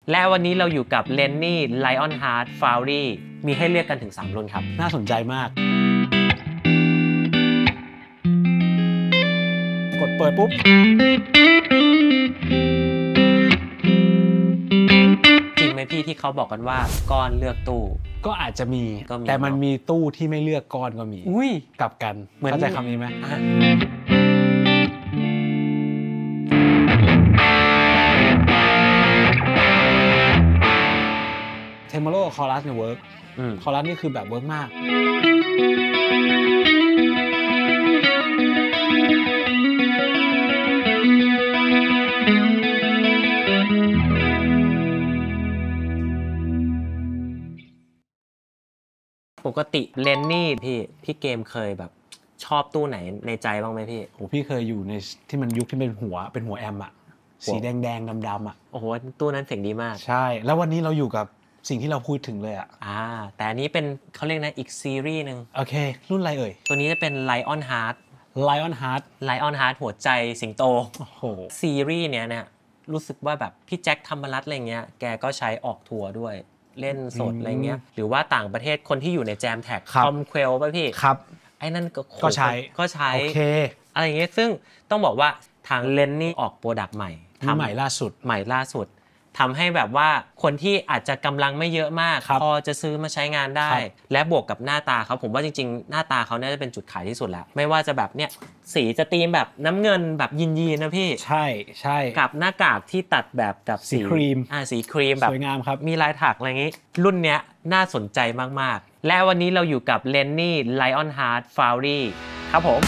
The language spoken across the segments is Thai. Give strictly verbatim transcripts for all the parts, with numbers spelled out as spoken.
และวันนี้เราอยู่กับ Lenny Lionheart Fury มีให้เลือกกันถึงสามรุ่นครับน่าสนใจมากกดเปิดปุ๊บจริงไหมพี่ที่เขาบอกกันว่าก้อนเลือกตู้ก็อาจจะมีแต่มันมีตู้ที่ไม่เลือกก้อนก็มีอุ้ยกลับกันเข้าใจคำนี้ไหมเทมโมโลคอรัสเนี่ยเวิร์กคอรัสนี่คือแบบเวิร์กมากปกติเลนนี่พี่พี่เกมเคยแบบชอบตู้ไหนในใจบ้างไหมพี่โอ้พี่เคยอยู่ในที่มันยุคที่เป็นหัวเป็นหัวแอมอะสีแดงๆดำๆอะโอ้โหตู้นั้นเสียงดีมากใช่แล้ววันนี้เราอยู่กับสิ่งที่เราพูดถึงเลยอะอ่าแต่อันนี้เป็นเขาเรียกนะอีกซีรีส์นึงโอเครุ่นอะไรเอ่ยตัวนี้จะเป็น Lionheart Lionheart Lionheart หัวใจสิงโตโอ้โหซีรีส์เนี้ยเนี่ยรู้สึกว่าแบบพี่แจ็คธรรมรัตน์อะไรเงี้ยแกก็ใช้ออกทัวร์ด้วยเล่นสดอะไรเงี้ยหรือว่าต่างประเทศคนที่อยู่ในแจมแท็กทอมเควลป่ะพี่ครับไอ้นั่นก็ก็ใช้ก็ใช้โอเคอะไรเงี้ยซึ่งต้องบอกว่าทางเลนนี่ออกโปรดักต์ใหม่ทำใหม่ล่าสุดใหม่ล่าสุดทำให้แบบว่าคนที่อาจจะกำลังไม่เยอะมากพอจะซื้อมาใช้งานได้และบวกกับหน้าตาเขาผมว่าจริงๆหน้าตาเขาน่าจะเป็นจุดขายที่สุดแล้วไม่ว่าจะแบบเนี้ยสีจะตีมแบบน้ำเงินแบบยีนๆนะพี่ใช่ใช่กับหน้ากากที่ตัดแบบกับสีครีมอ่าสีครีมแบบสวยงามครับมีลายถักอะไรอย่างงี้รุ่นเนี้ยน่าสนใจมากๆและวันนี้เราอยู่กับ Lenny Lionheart Fury ครับผม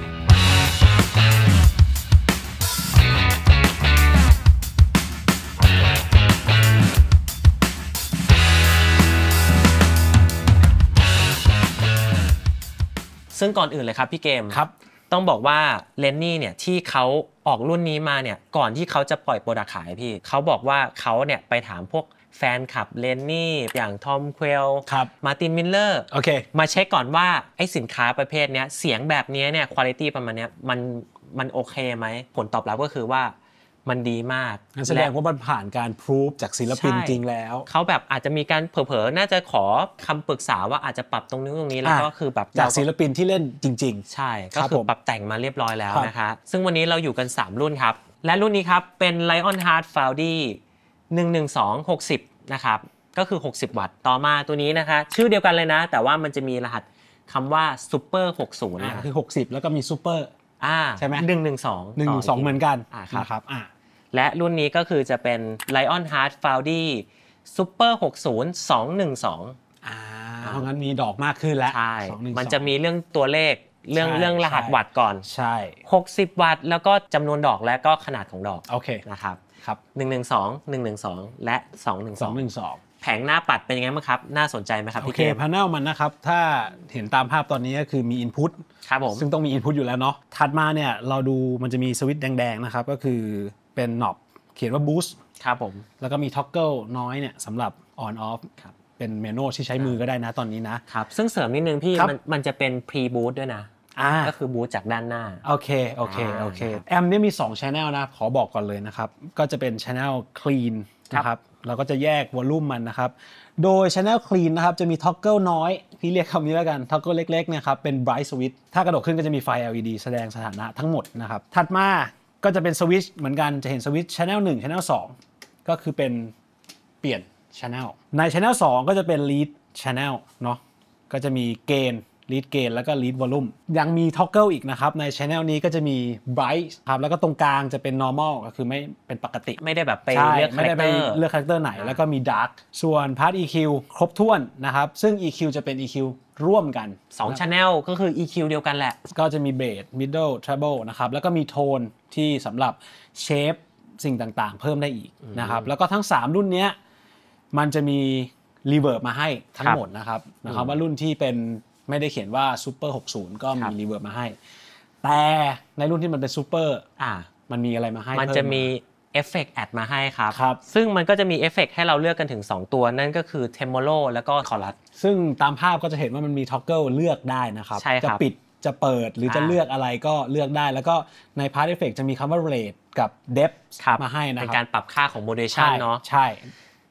ซึ่งก่อนอื่นเลยครับพี่เกมครับต้องบอกว่าเลนนี่เนี่ยที่เขาออกรุ่นนี้มาเนี่ยก่อนที่เขาจะปล่อยโปรดักต์ขายพี่เขาบอกว่าเขาเนี่ยไปถามพวกแฟนคลับเลนนี่อย่างทอมเควลมาร์ตินมิลเลอร์โอเคมาเช็คก่อนว่าไอ้สินค้าประเภทเนี้ยเสียงแบบนี้เนี่ยคุณภาพประมาณเนี้ยมันมันโอเคไหมผลตอบรับก็คือว่ามันดีมากแสดงว่ามันผ่านการพิสูจจากศิลปินจริงแล้วเขาแบบอาจจะมีการเผลอๆน่าจะขอคำปรึกษาว่าอาจจะปรับตรงนี้ตรงนี้แล้วก็คือแบบจากศิลปินที่เล่นจริงๆใช่ก็คือปรับแต่งมาเรียบร้อยแล้วนะคะซึ่งวันนี้เราอยู่กันสามรุ่นครับและรุ่นนี้ครับเป็น Lionheart Fury หนึ่งหนึ่งสอง หกสิบนะครับก็คือหกสิบวัตต์ต่อมาตัวนี้นะคะชื่อเดียวกันเลยนะแต่ว่ามันจะมีรหัสคำว่า Super หกสิบนะคือหกสิบแล้วก็มี Super อ่าใช่ไหมหนึ่งหนึ่งสองหนึ่งหนึ่งสองเหมือนกันนะครับอ่าและรุ่นนี้ก็คือจะเป็น Lionheart Fury Super หกสิบ สองหนึ่งสองอ่าเพราะงั้นมีดอกมากขึ้นแล้วใช่มันจะมีเรื่องตัวเลขเรื่องเรื่องรหัสวัตต์ก่อนใช่หกสิบวัตต์แล้วก็จำนวนดอกและก็ขนาดของดอกโอเคนะครับครับหนึ่งหนึ่งสอง หนึ่งหนึ่งสองและสองหนึ่งสองสองหนึ่งสองแผงหน้าปัดเป็นยังไงบ้างครับน่าสนใจไหมครับพี่เกมโอเค panel มันนะครับถ้าเห็นตามภาพตอนนี้ก็คือมี input ครับผมซึ่งต้องมี input อยู่แล้วเนาะถัดมาเนี่ยเราดูมันจะมีสวิตช์แดงๆนะครับก็คือเป็น knobเขียนว่า boost ครับผมแล้วก็มี toggle น้อยเนี่ยสำหรับ on off เป็นเมนูที่ใช้มือก็ได้นะตอนนี้นะครับซึ่งเสริมนิดนึงพี่มันมันจะเป็น pre boot ด้วยนะก็คือ boot จากด้านหน้าโอเคโอเคโอเคแอมเนี่ยมีสอง channel นะขอบอกก่อนเลยนะครับก็จะเป็น channel clean นะครับเราก็จะแยกวอลลุ่มมันนะครับโดย channel clean นะครับจะมี toggle น้อยพี่เรียกคำนี้แล้วกัน toggle เล็กๆเนี่ยครับเป็น bright switch ถ้ากระโดดขึ้นก็จะมีไฟ แอล อี ดี แสดงสถานะทั้งหมดนะครับถัดมาก็จะเป็นสวิตช์เหมือนกันจะเห็นสวิตช์ channel หนึ่ง channel สองก็คือเป็นเปลี่ยน channel ใน channel สองก็จะเป็น lead channel เนาะก็จะมีเกณฑ์ lead gain แล้วก็ lead volume ยังมี toggle อีกนะครับใน channel นี้ก็จะมี bright ครับแล้วก็ตรงกลางจะเป็น normal ก็คือไม่เป็นปกติไม่ได้แบบไปเลือกไม่ได้ไปเลือก character ไหนแล้วก็มี dark ส่วน part อี คิว ครบถ้วนนะครับซึ่ง อี คิว จะเป็น อี คิว ร่วมกันสอง channel ก็คือ อี คิว เดียวกันแหละก็จะมี bass middle treble นะครับแล้วก็มีโทนที่สำหรับ shape สิ่งต่างๆเพิ่มได้อีกนะครับแล้วก็ทั้งสามรุ่นนี้มันจะมี reverb มาให้ทั้งหมดนะครับนะครับว่ารุ่นที่เป็นไม่ได้เขียนว่า Super หกสิบก็มี reverb มาให้แต่ในรุ่นที่มันเป็น Super อ่ามันมีอะไรมาให้มันจะมีเอฟเฟกต์แอดมาให้ครับซึ่งมันก็จะมีเอฟเฟกต์ให้เราเลือกกันถึงสองตัวนั่นก็คือ Tremolo แล้วก็ Chorus ซึ่งตามภาพก็จะเห็นว่ามันมี toggle เลือกได้นะครับจะปิดจะเปิดหรือจะเลือกอะไรก็เลือกได้แล้วก็ใน Part Effect จะมีคำว่า Rate กับ Depth มาให้นะครับเป็นการปรับค่าของ Modulation เนาะใช่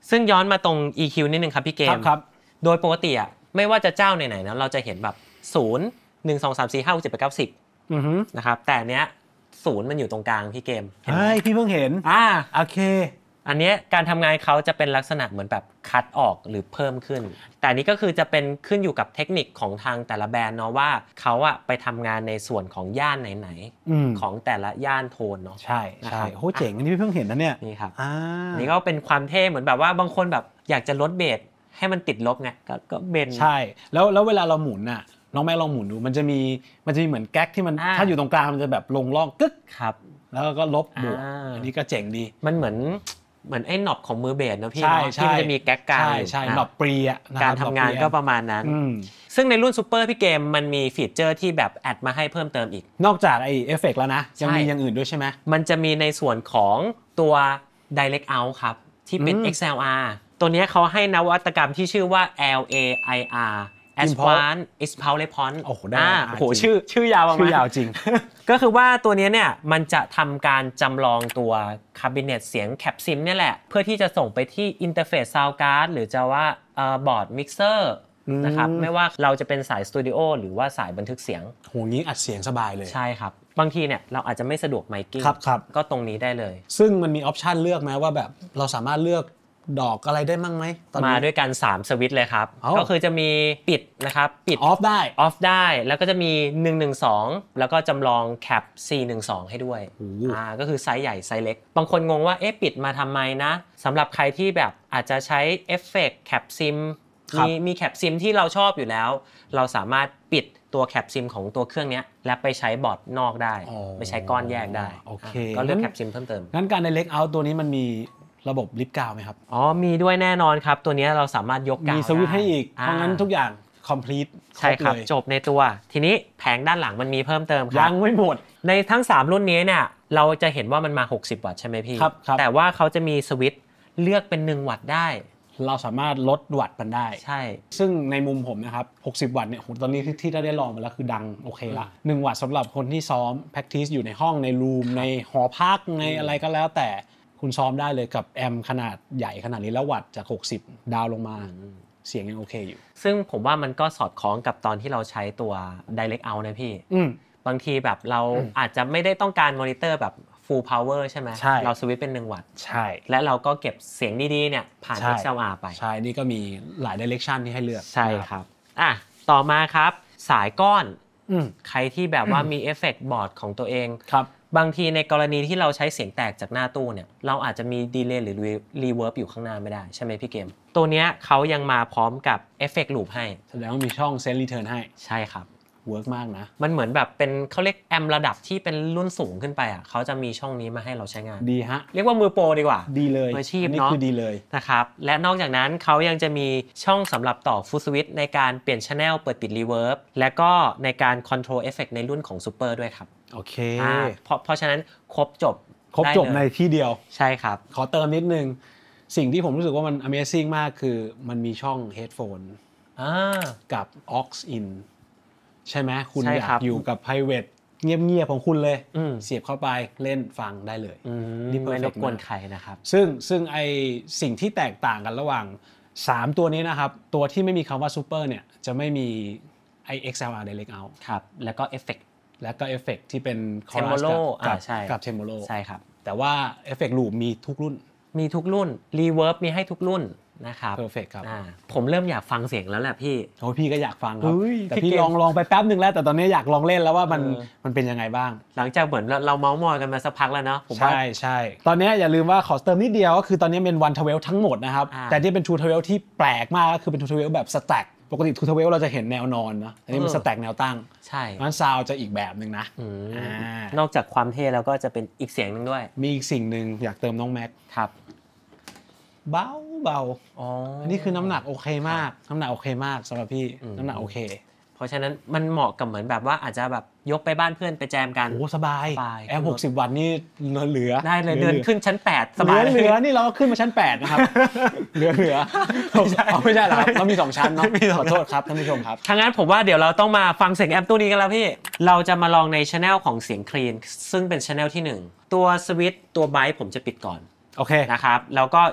ซึ่งย้อนมาตรง อี คิว นิดนึงครับพี่เกมครับโดยปกติอ่ะไม่ว่าจะเจ้าไหนๆนะเราจะเห็นแบบศูนย์ หนึ่ง สอง สาม สี่ ห้า หก เจ็ด แปด เก้า สิบนะครับแต่เนี้ยศูนย์มันอยู่ตรงกลางพี่เกมเฮ้ยพี่เพิ่งเห็นอ่าโอเคอันนี้การทำงานเขาจะเป็นลักษณะเหมือนแบบคัดออกหรือเพิ่มขึ้นแต่นี้ก็คือจะเป็นขึ้นอยู่กับเทคนิคของทางแต่ละแบรนด์เนาะว่าเขาอะไปทำงานในส่วนของย่านไหนๆของแต่ละย่านโทนเนาะใช่ใช่โหเจ๋งอันนี้พี่เพิ่งเห็นนะเนี่ยนี่ครับอ่านี่ก็เป็นความเท่เหมือนแบบว่าบางคนแบบอยากจะลดเบสให้มันติดลบไงก็ก็เบนใช่แล้วแล้วเวลาเราหมุนน่ะน้องแม่ลองหมุนดูมันจะมีมันจะมีเหมือนแก๊กที่มันถ้าอยู่ตรงกลางมันจะแบบลงล่องกึ๊กครับแล้วก็ลบบวกอันนี้ก็เจ๋งดีมันเหมือนเหมือนไอ้หนอบของมือเบสนะพี่ที่มันจะมีแก๊กกลางใช่ใช่หนอบปรีอ่ะการทำงานก็ประมาณนั้นซึ่งในรุ่นซูเปอร์พี่เกมมันมีฟีเจอร์ที่แบบแอดมาให้เพิ่มเติมอีกนอกจากไอเอฟเฟกต์แล้วนะยังมีอย่างอื่นด้วยใช่ไหมมันจะมีในส่วนของตัว Direct Out ครับที่เป็น เอ็กซ์ แอล อาร์ ตัวนี้เขาให้นวัตกรรมที่ชื่อว่า แอล เอ ไอ อาร์Advanced Impulse Response โอ้โหได้โอ้โหชื่อชื่อยาวมากชื่อยาวจริงก็คือว่าตัวนี้เนี่ยมันจะทำการจำลองตัวคาบิเนตเสียงแคปซิมเนี่ยแหละเพื่อที่จะส่งไปที่อินเทอร์เฟซซาวด์การ์ดหรือจะว่าบอร์ดมิกเซอร์นะครับไม่ว่าเราจะเป็นสายสตูดิโอหรือว่าสายบันทึกเสียงโหงี้อัดเสียงสบายเลยใช่ครับบางทีเนี่ยเราอาจจะไม่สะดวกไมค์กิ้งก็ตรงนี้ได้เลยซึ่งมันมีออปชันเลือกไหมว่าแบบเราสามารถเลือกดอกอะไรได้มั่งไหมตอนนี้มาด้วยกันสามสวิตช์เลยครับก็คือจะมีปิดนะครับปิดออฟได้ออฟได้แล้วก็จะมีหนึ่ง หนึ่ง สองแล้วก็จำลองแคป ซี หนึ่ง สอง ให้ด้วยอ่าก็คือไซส์ใหญ่ไซส์เล็กบางคนงงว่าเอ๊ะปิดมาทำไมนะสำหรับใครที่แบบอาจจะใช้เอฟเฟกต์แคปซิมมีมีแคปซิมที่เราชอบอยู่แล้วเราสามารถปิดตัวแคปซิมของตัวเครื่องนี้และไปใช้บอร์ดนอกได้ไปใช้ก้อนแยกได้โอเคก็เลือกแคปซิมเพิ่มเติมงั้นการ Direct Out ตัวนี้มันมีระบบลิฟต์กาวไหมครับอ๋อมีด้วยแน่นอนครับตัวนี้เราสามารถยกกาวมีสวิตช์ให้อีกเพราะงั้นทุกอย่าง complete ใช่ครับจบในตัวทีนี้แผงด้านหลังมันมีเพิ่มเติมครับยังไม่หมดในทั้งสามรุ่นนี้เนี่ยเราจะเห็นว่ามันมาหกสิบวัตต์ใช่ไหมพี่ครับแต่ว่าเขาจะมีสวิตช์เลือกเป็นหนึ่งวัตต์ได้เราสามารถลดวัตต์มันได้ใช่ซึ่งในมุมผมนะครับหกสิบวัตต์เนี่ยตอนนี้ที่ได้ลองมาแล้วคือดังโอเคละหนึ่งวัตต์สำหรับคนที่ซ้อม practice อยู่ในห้องในรูมในหอพักในอะไรก็แล้วแต่คุณซ้อมได้เลยกับแอมขนาดใหญ่ขนาดนี้แล้ววัตต์จากหกสิบดาวลงมาเสียงยังโอเคอยู่ซึ่งผมว่ามันก็สอดคล้องกับตอนที่เราใช้ตัว Direct Out นะพี่บางทีแบบเราอาจจะไม่ได้ต้องการมอนิเตอร์แบบ full power ใช่ไหมใช่เราสวิตช์เป็นหนึ่งวัตต์ใช่และเราก็เก็บเสียงดีๆเนี่ยผ่าน เอ็กซ์ แอล อาร์ ไปใช่นี่ก็มีหลาย direction ที่ให้เลือกใช่ครับอ่ะต่อมาครับสายก้อนใครที่แบบว่ามีเอฟเฟกต์บอร์ดของตัวเองครับบางทีในกรณีที่เราใช้เสียงแตกจากหน้าตู้เนี่ยเราอาจจะมีดีเลย์หรือรีเวิร์บอยู่ข้างหน้าไม่ได้ใช่ไหมพี่เกมตัวนี้เขายังมาพร้อมกับเอฟเฟกต์ลูปให้แสดงว่ามีช่องเซนต์รีเทิร์นให้ใช่ครับเวิร์กมากนะมันเหมือนแบบเป็นเขาเรียกแอมระดับที่เป็นรุ่นสูงขึ้นไปอ่ะเขาจะมีช่องนี้มาให้เราใช้งานดีฮะเรียกว่ามือโปรดีกว่าดีเลยมืออาชีพเนาะนี่คือดีเลยนะครับและนอกจากนั้นเขายังจะมีช่องสำหรับต่อฟูลสวิตช์ในการเปลี่ยน channel เปิดปิดรีเวิร์บและก็ในการคอนโทรลเอฟเฟกต์ในรุ่นของซูเปอร์ด้วยครับโอเคเพราะเพราะฉะนั้นครบจบครบจบในที่เดียวใช่ครับขอเติมนิดนึงสิ่งที่ผมรู้สึกว่ามัน Amazing มากคือมันมีช่อง Headphone กับ aux in ใช่ไหมคุณอยากอยู่กับ private เงียบๆของคุณเลยเสียบเข้าไปเล่นฟังได้เลยนี่ไม่รบกวนใครนะครับซึ่งซึ่งไอสิ่งที่แตกต่างกันระหว่างสามตัวนี้นะครับตัวที่ไม่มีคำว่า Super เนี่ยจะไม่มีไอ เอ็กซ์ แอล อาร์ Direct Out ครับแล้วก็เอฟเฟกต์แล้วก็เอฟเฟกต์ที่เป็น Tremolo กับใช่กับ Tremolo ใช่ครับแต่ว่าเอฟเฟกต์ลูปมีทุกรุ่นมีทุกรุ่นรีเวิร์บมีให้ทุกรุ่นนะครับ perfect ครับผมเริ่มอยากฟังเสียงแล้วแหละพี่โอ้พี่ก็อยากฟังครับแต่พี่ลองลองไปแป๊บนึงแล้วแต่ตอนนี้อยากลองเล่นแล้วว่ามันมันเป็นยังไงบ้างหลังจากเหมือนเราเมาส์มอยกันมาสักพักแล้วเนาะผมว่าใช่ใช่ตอนนี้อย่าลืมว่าขอเติมนิดเดียวก็คือตอนนี้เป็นวันทเวลทั้งหมดนะครับแต่ที่เป็นทูทเวลที่แปลกมากก็คือเป็นทูทเวลแบบสแต็กปกติทูทเวลเราจะเห็นแนวนอนนะอันนี้มันสแต็กแนวตั้งใช่งั้นซาวจะอีกแบบนึงนะนอกจากความเท่แล้วก็จะเป็นอีกเสียงนึงด้วยมีอีกสิ่งนึงอยากเติมน้องแม็กครับเบาเบาอ๋ออันนี้คือน้ำหนักโอเคมากน้ำหนักโอเคมากสำหรับพี่น้ำหนักโอเคเพราะฉะนั้นมันเหมาะกับเหมือนแบบว่าอาจจะแบบยกไปบ้านเพื่อนไปแจมกันโอ้สบายแอมหกสิบวัตต์นี่เหลือได้เลยเดินขึ้นชั้นแปดสบายเหลือนี่เราขึ้นมาชั้นแปดนะครับเหลือเหลือไม่ใช่หรอเรามีสองชั้นเนาะขอโทษครับท่านผู้ชมครับถ้างั้นผมว่าเดี๋ยวเราต้องมาฟังเสียงแอมตัวนี้กันแล้วพี่เราจะมาลองใน channel ของเสียงคลีนซึ่งเป็น channel ที่หนึ่งตัวสวิตช์ตัวไบต์ผมจะปิดก่อนโอเคนะครับแล้วก็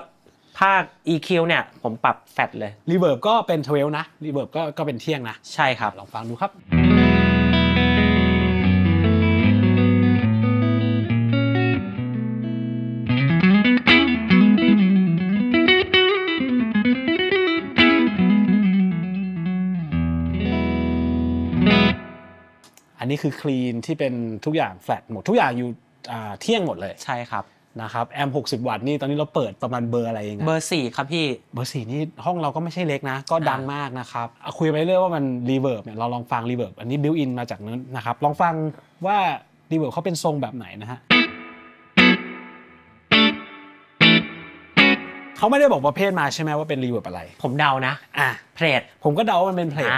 ภาค อี คิว เนี่ยผมปรับแฟลตเลยรีเวิร์บก็เป็นสิบเอ็ดนะรีเวิร์บก็ก็เป็นเที่ยงนะใช่ครับลองฟังดูครับอันนี้คือคลีนที่เป็นทุกอย่างแฟลตหมดทุกอย่างอยู่เที่ยงหมดเลยใช่ครับนะครับแอมหกสิบวัตต์นี่ตอนนี้เราเปิดประมาณเบอร์อะไรเองเบอร์สี่ครับพี่เบอร์สี่นี่ห้องเราก็ไม่ใช่เล็กนะก็ดังมากนะครับคุยไปเรื่อยว่ามันรีเวิร์บเนี่ยเราลองฟังรีเวิร์บอันนี้บิวอินมาจากนั้นนะครับลองฟังว่ารีเวิร์บเขาเป็นทรงแบบไหนนะฮะเขาไม่ได้บอกประเภทมาใช่ไหมว่าเป็นรีเวิร์บอะไรผมเดานะอ่ะเพลทผมก็เดาว่ามันเป็นเพลท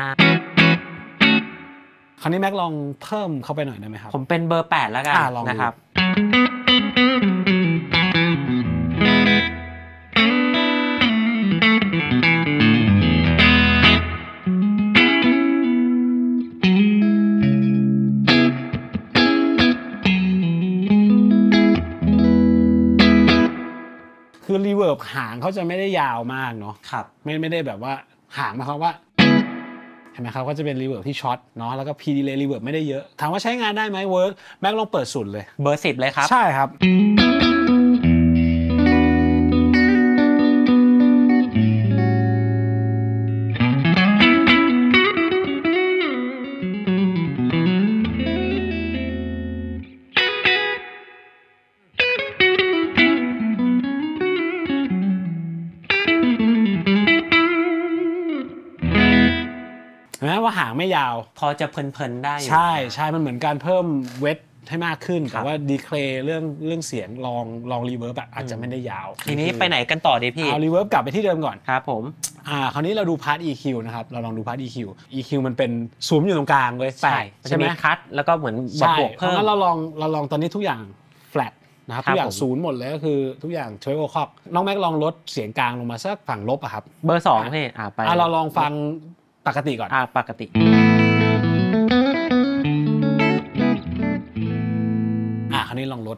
คราวนี้แม็กลองเพิ่มเข้าไปหน่อยได้ไหมครับผมเป็นเบอร์แปดแล้วกันนะครับคือรีเวิร์บหางเขาจะไม่ได้ยาวมากเนาะครับไม่ไม่ได้แบบว่าหางหมายความว่าเห็นไหมครับก็จะเป็นรีเวิร์บที่ช็อตเนาะแล้วก็พีดีเลย์รีเวิร์บไม่ได้เยอะถามว่าใช้งานได้ไหมเวิร์กแม็กลองเปิดสุดเลยเบอร์สิบเลยครับใช่ครับนะว่าหางไม่ยาวพอจะเพลินๆได้ใช่ใช่มันเหมือนการเพิ่มเวทให้มากขึ้นแต่ว่าดีเคลย์เรื่องเรื่องเสียงลองลองรีเวิร์บอาจจะไม่ได้ยาวทีนี้ไปไหนกันต่อดีพี่เอารีเวิร์บกลับไปที่เดิมก่อนครับผมอ่าคราวนี้เราดูพาร์ท อี คิว นะครับเราลองดูพาร์ท อี คิว อี คิว มันเป็นซูมอยู่ตรงกลางเลยใช่ใช่ไหมคัทแล้วก็เหมือนบวกเพิ่มงั้นเราลองเราลองตอนนี้ทุกอย่างแฟลตนะครับทุกอย่างศูนย์หมดเลยก็คือทุกอย่างทริปเปิลคล็อกน้องแม็กลองลดเสียงกลางลงมาสักฝั่งลบอะครับเบอร์สองพี่อ่าไปอ่าเราลองฟังปกติก่อนอ่าปกติอ่าคราวนี้ลองลด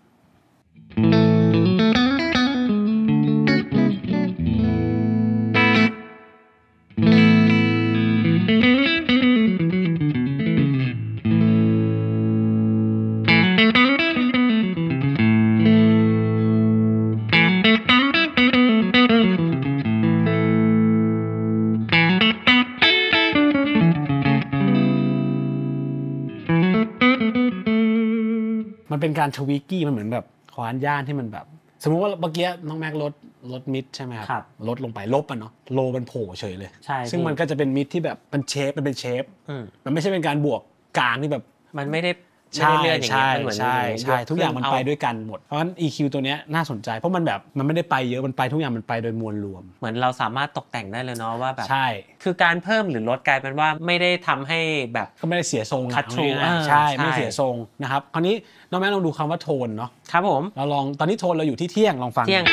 มันเป็นการทวีกี้มันเหมือนแบบควานย่านที่มันแบบสมมุติว่าเมื่อกี้น้องแม็กลดลดมิดใช่ไหมครับลดลงไปลบอ่ะเนาะโลมันโผล่เฉยเลยใช่ซึ่งมันก็จะเป็นมิดที่แบบมันเชฟมันเป็นเชฟมันไม่ใช่เป็นการบวกกลางที่แบบมันไม่ได้ใช่ใช่ใช่ใช่ทุกอย่างมันไปด้วยกันหมดเพราะฉะนั้น อี คิว ตัวนี้น่าสนใจเพราะมันแบบมันไม่ได้ไปเยอะมันไปทุกอย่างมันไปโดยมวลรวมเหมือนเราสามารถตกแต่งได้เลยเนาะว่าแบบใช่คือการเพิ่มหรือลดกลายเป็นว่าไม่ได้ทำให้แบบก็ไม่ได้เสียทรงคัททรูใช่ไม่เสียทรงนะครับคราวนี้น้องแม่ลองดูคำว่าโทนเนาะครับผมเราลองตอนนี้โทนเราอยู่ที่เที่ยงลองฟังเที่ยง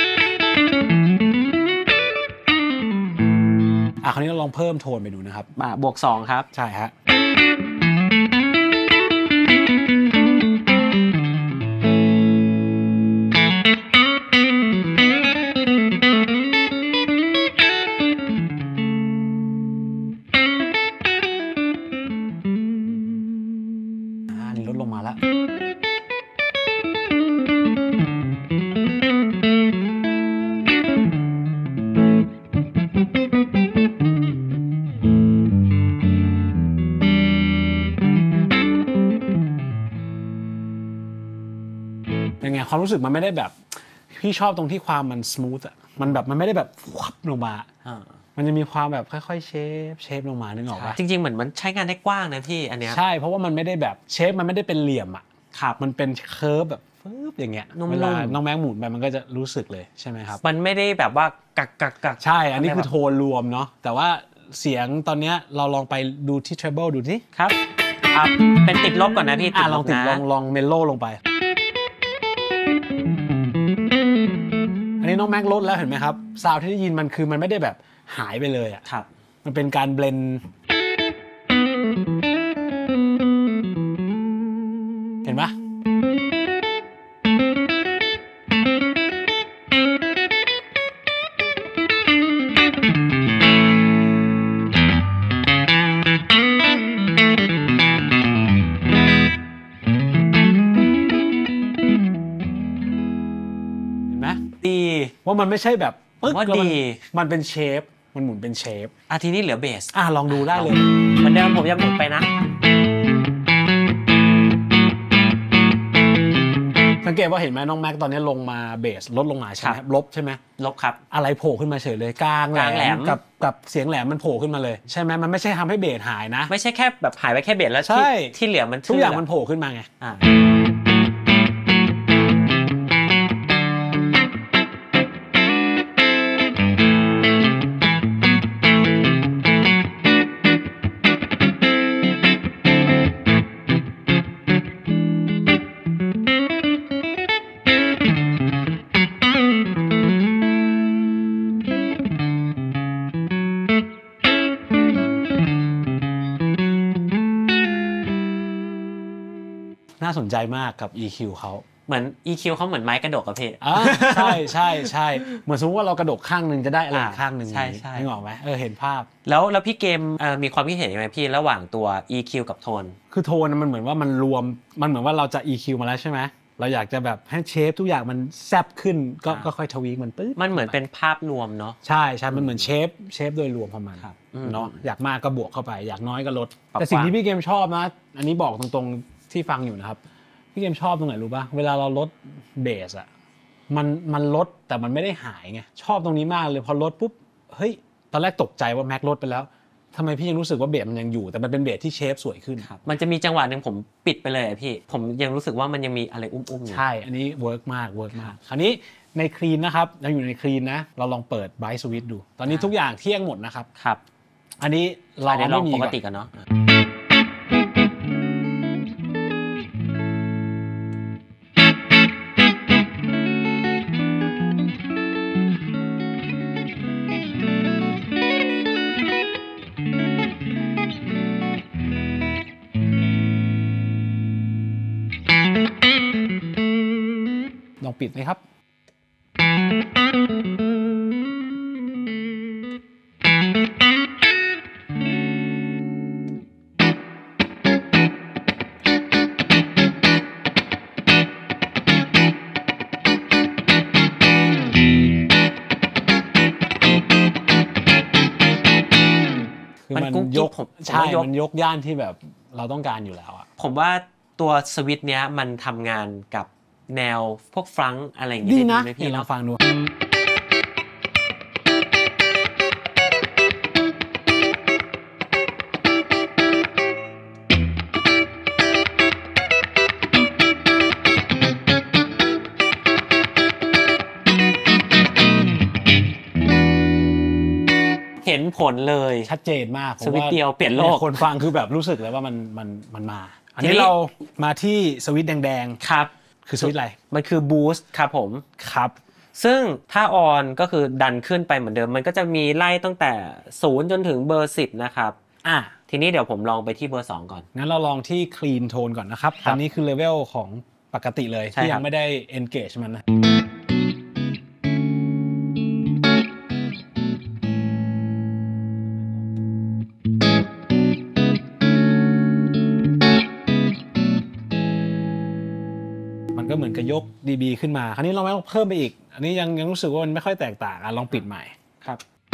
อ่ะคราวนี้เราลองเพิ่มโทนไปดูนะครับบวกสองครับใช่ฮะลดลงมาแล้วยังไงความรู้สึกมันไม่ได้แบบพี่ชอบตรงที่ความมันสมูทอ่ะมันแบบมันไม่ได้แบบวับลงมามันจะมีความแบบค่อยๆเชฟเชฟลงมานึกออกป่ะจริงๆเหมือนมันใช้งานได้กว้างนะพี่อันเนี้ยใช่เพราะว่ามันไม่ได้แบบเชฟมันไม่ได้เป็นเหลี่ยมอ่ะครับมันเป็นเคิร์ฟแบบฟึ๊บอย่างเงี้ยเวลาน้องแม็กหมุนไปมันก็จะรู้สึกเลยใช่ไหมครับมันไม่ได้แบบว่ากักกักกักใช่อันนี้คือโทนรวมเนาะแต่ว่าเสียงตอนเนี้ยเราลองไปดูที่ treble ดูสิครับอ่ะเป็นติดลบก่อนนะพี่อ่ะลองติดลองลองเมโลลงไปอันนี้น้องแม็กลดแล้วเห็นไหมครับซาวด์ที่ได้ยินมันคือมันไม่ได้แบบหายไปเลยอ่ะครับมันเป็นการเบลนด์เห็นปะว่ามันไม่ใช่แบบปึ๊กว่าแล้วมันดีมันเป็นเชฟมันหมุนเป็นเชฟอ่ะทีนี้เหลือเบสอ่ะลองดูได้เลยเหมือนเดิมผมยังหมุนไปนะสังเกตว่าเห็นไหมน้องแม็กตอนนี้ลงมาเบสลดลงมาใช่ไหมครับลบใช่ไหมลบครับอะไรโผล่ขึ้นมาเฉยเลยกลางกลางแหแหลลมมกับกับเสียงแหลมมันโผล่ขึ้นมาเลยใช่ไหมมันไม่ใช่ทำให้เบสหายนะไม่ใช่แค่แบบหายไปแค่เบสแล้วใช่ที่ที่เหลือมันทุกอย่างทื่มันโผล่ขึ้นมาไงอ่าน่าสนใจมากกับ อี คิว เขาเหมือน อี คิว เขาเหมือนไม้กระดกอะพี่อ่าใช่ใช่ใช่เหมือนสมมติว่าเรากระดกข้างหนึ่งจะได้อะไรอีกอ่าข้างหนึ่งใช่ใช่นึกออกไหมเออเห็นภาพแล้วแล้วพี่เกมเอ่อมีความคิดเห็นยังไงพี่ระหว่างตัว อี คิว กับโทนคือโทนมันเหมือนว่ามันรวมมันเหมือนว่าเราจะ อี คิว มาแล้วใช่ไหมเราอยากจะแบบให้เชฟทุกอย่างมันแซบขึ้นก็อ่าก็ค่อยทวีคมันปึ๊บมันเหมือนเป็นภาพรวมเนาะใช่ใช่มันเหมือนเชฟเชฟโดยรวมของมันครับอืมเนาะอยากมากก็บวกเข้าไปอยากน้อยก็ลดปรับแต่สิ่งกว้างที่พี่เกมชอบนะอันนี้บอกตรงๆที่ฟังอยู่นะครับพี่เกมชอบตรงไหนรู้ป่ะเวลาเราลดเบสอะมันมันลดแต่มันไม่ได้หายไงชอบตรงนี้มากเลยพอลดปุ๊บเฮ้ยตอนแรกตกใจว่าแม็กลดไปแล้วทำไมพี่ยังรู้สึกว่าเบสมันยังอยู่แต่มันเป็นเบสที่เชฟสวยขึ้นครับมันจะมีจังหวะหนึ่งผมปิดไปเลยอะพี่ ผมยังรู้สึกว่ามันยังมีอะไรอุ้มๆอยู่ใช่ อันนี้เวิร์กมากเวิร์กมาก คราวนี้ในคลีนนะครับยังอยู่ในคลีนนะ เราลองเปิดไบสวิตดู ตอนนี้ทุกอย่างเที่ยงหมดนะครับครับอันนี้เราเดี๋ยวลองไม่มีปกก่อนติกันเนาะลองปิดไหมครับ คือมันมันกุ๊กยกิ๊กกผมผมใช่ว่ายกมันยกย่านที่แบบเราต้องการอยู่แล้วอะผมว่าตัวสวิตช์เนี้ยมันทำงานกับแนวพวกฟรังก์อะไรอย่างดีเงี้ยนะไหมพี่พี่ลองเนาะฟังดูเห็นผลเลยชัดเจนมากผมสวิตช์เดียวเปลี่ยนโลกคนฟังคือแบบรู้สึกเลยว่ามันมันมันมา อันทีนี้นี้เรามาที่สวิตช์แดงครับๆ คือสวิตช์อะไรมันคือบูสต์ครับผมครับซึ่งถ้าออนก็คือดันขึ้นไปเหมือนเดิม มันก็จะมีไล่ตั้งแต่ศูนย์จนถึงเบอร์สิบนะครับอ่ะทีนี้เดี๋ยวผมลองไปที่เบอร์สองก่อนงั้นเราลองที่ clean tone ก่อนนะครับครัตบอนนี้คือเลเวลของปกติเลยใช่ที่ครัยับงไม่ได้ engage มันนะ มันก็เหมือนกับยก ดี บี ขึ้นมา คราวนี้เราไม่ต้องเพิ่มไปอีก อันนี้ยังยังรู้สึกว่ามันไม่ค่อยแตกต่างอ่ะลองปิดใหม่ครับ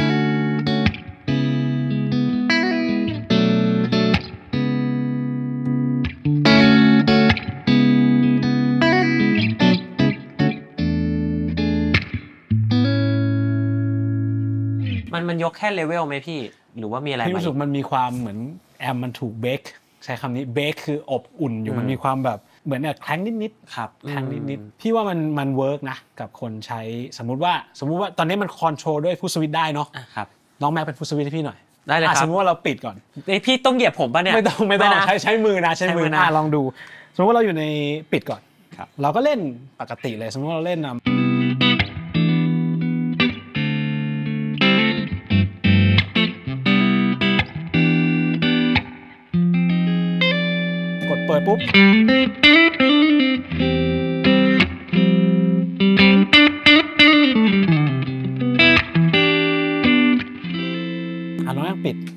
มันมันยกแค่เลเวลไหมพี่ หรือว่ามีอะไรพี่ไหมรู้สึกมันมีความเหมือนแอมมันถูกเบคใช้คำนี้เบคคืออบอุ่นอยู่อืมมันมีความแบบเหมือนแบบแครั้งนิดครับๆแครั้งนิดๆพี่ว่ามันมันเวิร์กนะกับคนใช้สมมุติว่าสมมุติว่าตอนนี้มันคอนโทรลด้วยฟุตสวิตช์ได้เนาะอ่ะครับน้องแม็กเป็นฟุตสวิตช์ให้พี่หน่อยได้เลยอ่ะครัสบมมติว่าเราปิดก่อนเอ้ยพี่ต้องเหยียบผมป่ะเนี่ยไม่ต้องไม่ต้องนะใช้ใช้มือนะใช้มือใช้มือนะนะอ่ะลองดู สมมติว่าเราอยู่ในปิดก่อนครับเราก็เล่นปกติเลยสมมติว่าเราเล่นนะกดเปิดปุ๊บอ่ะน้องยังปิด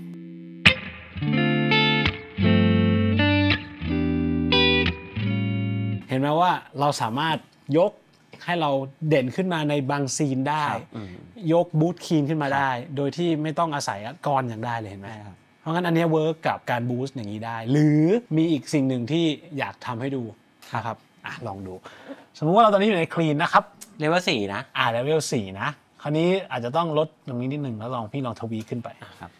เห็นไหมว่าเราสามารถยกให้เราเด่นขึ้นมาในบางซีนได้ยกบูทคีนขึ้นมาได้โดยที่ไม่ต้องอาศัยกรอย่างได้เลยเห็นไหมเพราะงั้นอันนี้เวิร์กกับการบูสต์อย่างนี้ได้หรือมีอีกสิ่งหนึ่งที่อยากทำให้ดูนะครับอ่ะลองดูสมมุติว่าเราตอนนี้อยู่ในคลีนนะครับเลเวลสี่นะอ่าเลเวลสี่นะคราวนี้อาจจะต้องลดตรงนี้นิดนึงแล้วลองพี่ลองทวีขึ้นไปครับ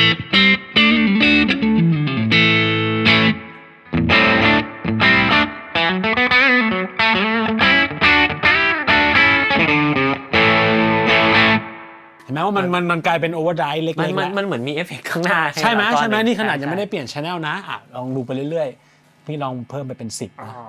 เห็นไหมว่ามันมันมันกลายเป็นโอเวอร์ไดรฟ์เล็กๆแล้วมันเหมือนมีเอฟเฟกต์ข้างหน้าใช่ไหมใช่ไหมนี่ขนาดยังไม่ได้เปลี่ยน channel นะอ่ะลองดูไปเรื่อยๆพี่ลองเพิ่มไปเป็นสิบนะ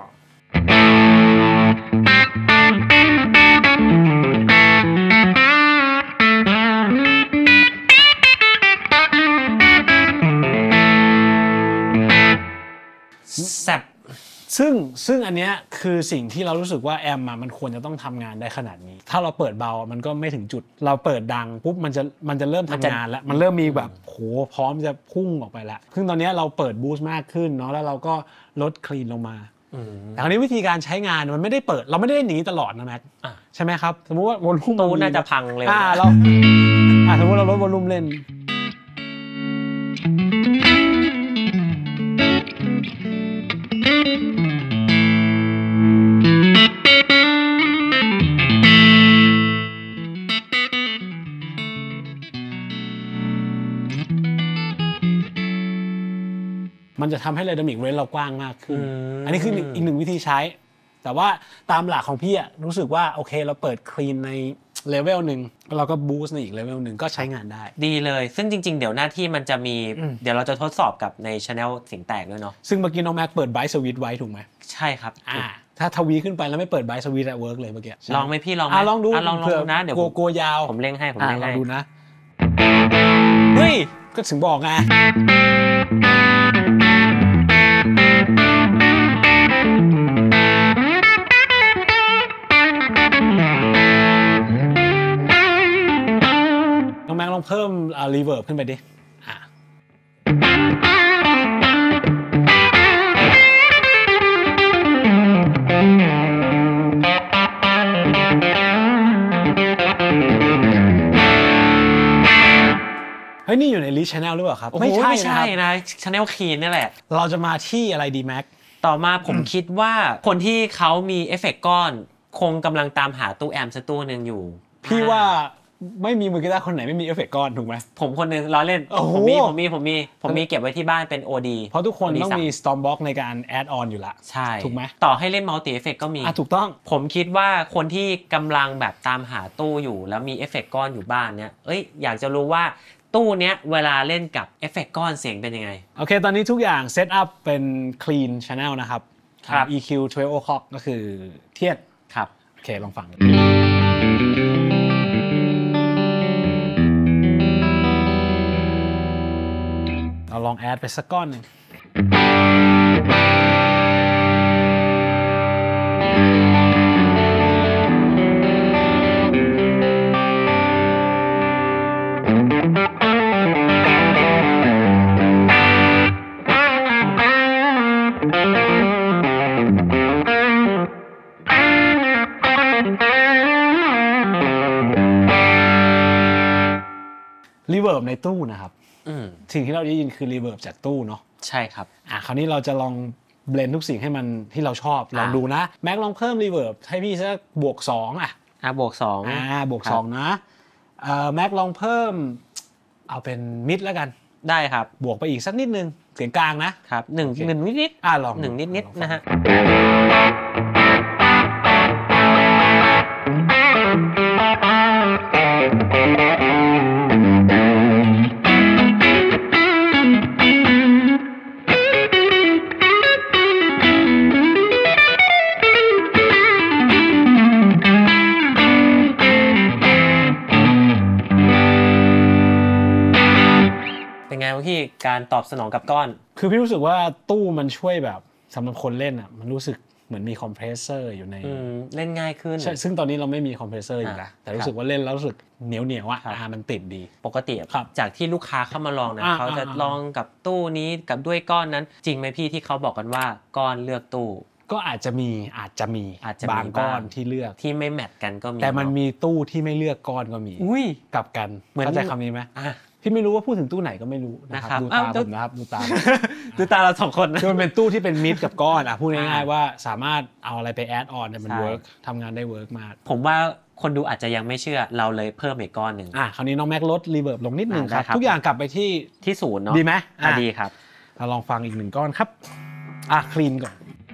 แซ่บซึ่งซึ่งอันเนี้ยคือสิ่งที่เรารู้สึกว่าแอมอ่ะมันควรจะต้องทำงานได้ขนาดนี้ถ้าเราเปิดเบามันก็ไม่ถึงจุดเราเปิดดังปุ๊บมันจะมันจะเริ่มทำงานแล้วมันเริ่มมีแบบโหพร้อมจะพุ่งออกไปแล้วซึ่งตอนนี้เราเปิดบูสต์มากขึ้นเนาะแล้วเราก็ลดคลีนลงมาแต่คราวนี้วิธีการใช้งานมันไม่ได้เปิดเราไม่ได้หนีตลอดนะแม็กใช่ไหมครับสมมุติว่าวอลลุ่มตู้น่าจะพังเลยอ่าเราอ่าสมมติเราลดวอลลุ่มเล่นมันจะทำให้ไดนามิกเรนจ์เรากว้างมากขึ้น อันนี้คืออีกหนึ่งวิธีใช้แต่ว่าตามหลักของพี่อะรู้สึกว่าโอเคเราเปิดคลีนในเลเวลหนึ่งเราก็บูสต์ในอีกเลเวลหนึ่งก็ใช้งานได้ดีเลยซึ่งจริงๆเดี๋ยวหน้าที่มันจะมีเดี๋ยวเราจะทดสอบกับใน channel เสียงแตกด้วยเนาะซึ่งเมื่อกี้น้องแม็กเปิดไบต์สวิตช์ไว้ถูกไหมใช่ครับอ่าถ้าทวีขึ้นไปแล้วไม่เปิดไบต์สวิตช์อะเวิร์กเลยเมื่อกี้ลองไหมพี่ลองไหมลองดูลองดูนะเดี๋ยวโกยาวผมเล่งให้ผมเล่งให้ลองดูนะเฮ้ยก็ถึงบอกไงน้องแม็กลองเพิ่มรีเวิร์บขึ้นไปดิอ่ะเฮ้ยนี่อยู่ในลิสต์ channel หรือเปล่าครับไม่ใช่ไม่ใช่นะ channel clean นี่แหละเราจะมาที่อะไรดีแม็กต่อมาผมคิดว่าคนที่เขามีเอฟเฟกต์ก้อนคงกำลังตามหาตู้แอมป์สักตู้นึงอยู่พี่ว่าไม่มีมือกีตาร์คนไหนไม่มีเอฟเฟกต์ก้อนถูกไหมผมคนนึงล้อเล่นผมมีผมมีผมมีผมมีเก็บไว้ที่บ้านเป็น โอ ดีเพราะทุกคนต้องมี Stormbox ในการแอดออนอยู่ละใช่ถูกไหมต่อให้เล่นมัลติเอฟเฟกต์ก็มีอ่ะถูกต้องผมคิดว่าคนที่กำลังแบบตามหาตู้อยู่แล้วมีเอฟเฟกต์ก้อนอยู่บ้านเนี่ยเอ้ยอยากจะรู้ว่าตู้เนี้ยเวลาเล่นกับเอฟเฟกต์ก้อนเสียงเป็นยังไงโอเคตอนนี้ทุกอย่างเซตอัพเป็น clean channel นะครับครับ อี คิว สิบสอง o'clock ก็คือเทียบครับโอเคลองฟังเราลองแอดไปสักก้อนหนึ่งรีเวิร์บในตู้นะครับสิ่งที่เราได้ยินคือรีเวิร์บจากตู้เนาะใช่ครับอ่ะคราวนี้เราจะลองเบลนด์ทุกสิ่งให้มันที่เราชอบลองดูนะแม็กลองเพิ่มรีเวิร์บให้พี่สักบวกสองอ่ะอ่ะบวกสองอ่าบวกสองนะเอ่อแม็กลองเพิ่มเอาเป็นมิดแล้วกันได้ครับบวกไปอีกสักนิดนึงเสียงกลางนะครับหนึ่งหนึ่งนิดนิดอ่ะลองหนึ่งนิดนิดนะฮะเป็นไงวะพี่การตอบสนองกับก้อนคือพี่รู้สึกว่าตู้มันช่วยแบบสำหรับคนเล่นอ่ะมันรู้สึกเหมือนมีคอมเพรสเซอร์อยู่ในเล่นง่ายขึ้นใช่ซึ่งตอนนี้เราไม่มีคอมเพรสเซอร์อยู่แล้วแต่รู้สึกว่าเล่นแล้วรู้สึกเหนียวเหนียวอ่ะอ่ามันติดดีปกติจากที่ลูกค้าเข้ามาลองนะเขาจะลองกับตู้นี้กับด้วยก้อนนั้นจริงไหมพี่ที่เขาบอกกันว่าก้อนเลือกตู้ก็อาจจะมีอาจจะมีอาจจะมีบางก้อนบ้างที่เลือกที่ไม่แมทกันก็มีแต่มันเาะมีตู้ที่ไม่เลือกก้อนก็มีอุ้ยกลับกันเหมือนเข้าใจคำนี้ไหมอ่ะพี่ไม่รู้ว่าพูดถึงตู้ไหนก็ไม่รู้นะครับนะครับดูอ้าวตาแล้ผวมนะครับดูตาดูตาเราสองคนนะคือมันเป็นตู้ที่เป็นมิดกับก้อนอ่ะพูดง่ายอ่าๆว่าสามารถเอาอะไรไปแอดออนเนี่ยมันใช่เวิร์กทำงานได้เวิร์กมากผมว่าคนดูอาจจะยังไม่เชื่อเราเลยเพิ่มอีกก้อนหนึ่งอ่ะคราวนี้น้องแม็กลดรีเวิร์บลงนิดนึงอ่าครับได้ครับทุกอย่างกลับไปที่ที่ศูนย์เนาะดีไหมอ่ะอ่ะดีครับเราลองฟังอีกหนึ่งก้อนครับ อ่ะคลีนก่อน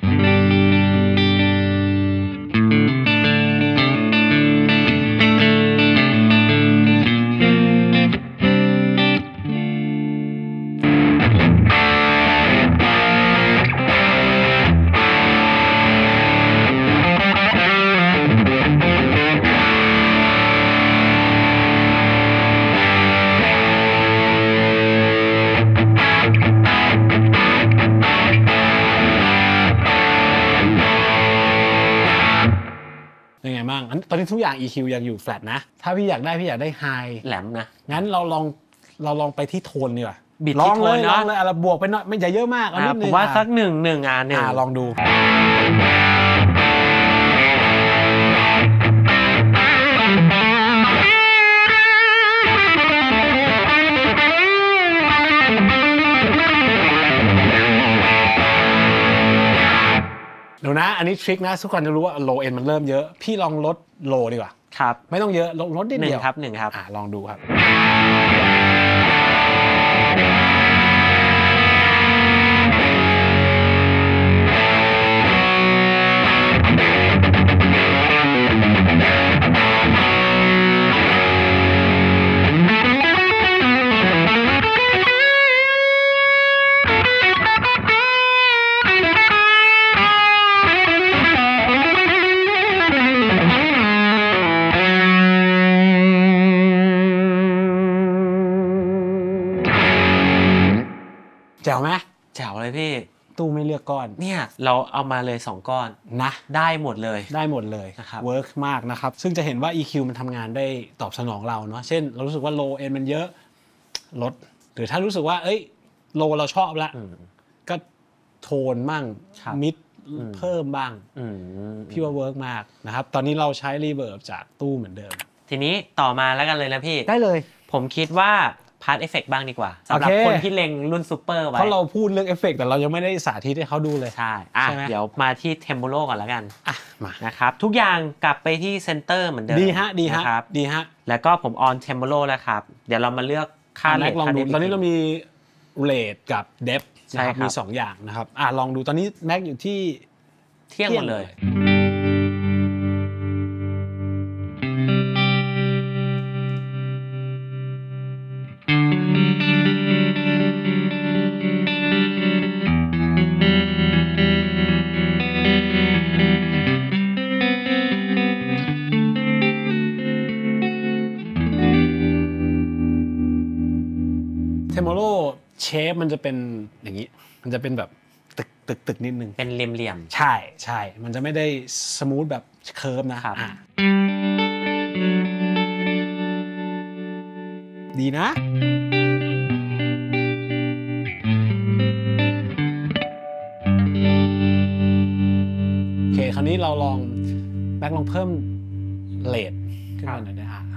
เป็นไงบ้างอันตอนนี้ทุกอย่าง อี คิว ยังอยู่แฟลตนะ ถ้าพี่อยากได้พี่อยากได้ไฮแหลมนะงั้นเราลองเราลองไปที่โทนดีกว่าบิดลที่องเลยโทนเนลอะองเลยอ่ะเราบวกไปหน่อยไม่อย่าเยอะมากเอาอ่ะนิดผนึมงว่าอ่ะสักหนึ่งหนึ่งอ่ะหนึ่งอ่ะลองดู ดูนะ อันนี้ทริคนะทุกคนจะรู้ว่าโลเอ็นมันเริ่มเยอะ พี่ลองลดโลดีกว่าครับไม่ต้องเยอะลดลดนิดหนึ่เดีงยวครับหนึ่งครับอ่ะลองดูครับ แจ๋วไหมแจ๋วเลยพี่ตู้ไม่เลือกก้อนเนี่ยเราเอามาเลยสองก้อนนะได้หมดเลยได้หมดเลยนะครับเวิร์กมากนะครับ ซึ่งจะเห็นว่า อี คิว มันทำงานได้ตอบสนองเราเนาะเช่น เรารู้สึกว่า low end มันเยอะลด หรือถ้ารู้สึกว่า เอ้ย low เราชอบแล้วอืมก็โทนมั่งครับมิดอืมเพิ่มบ้างอืมพี่ว่าเวิร์กมากนะครับ ตอนนี้เราใช้รีเวิร์บจากตู้เหมือนเดิมทีนี้ต่อมาแล้วกันเลยนะพี่ได้เลยผมคิดว่าพาร์ทเอฟเฟกบ้างดีกว่าสำหรับโอเคคนที่เล็งรุ่นซูเปอร์ไว้เพราะเราพูดเรื่องเอฟเฟกต์แต่เรายังไม่ได้สาธิตให้เขาดูเลยใช่อ่ะใช่ไหมเดี๋ยวมาที่เทมโบโลก่อนแล้วกันอ่ะมานะครับ ทุกอย่างกลับไปที่เซนเตอร์เหมือนเดิมดีฮะดีฮะนะครับดีฮะแล้วก็ผมออนเทมโบโลแล้วครับ เดี๋ยวเรามาเลือกค่าอ่ะเลแม็ทกลองดูค่าตอนนี้เรามีเรทกับเดฟใช่นะครับครับมีสองอย่างนะครับอ่ะลองดูตอนนี้แม็กอยู่ที่เที่ยงหมดเลยเทมโมโลเชฟมันจะเป็นอย่างนี้ มันจะเป็นแบบตึกตึกตึกนิดนึงเป็นเหลี่ยมใช่ใช่ มันจะไม่ได้สมูทแบบเคิร์ฟนะครับ อ่ะดีนะ โอเค คราวนี้เราลองแบ็คลองเพิ่มเลทขึ้นมาหน่อยนะฮะ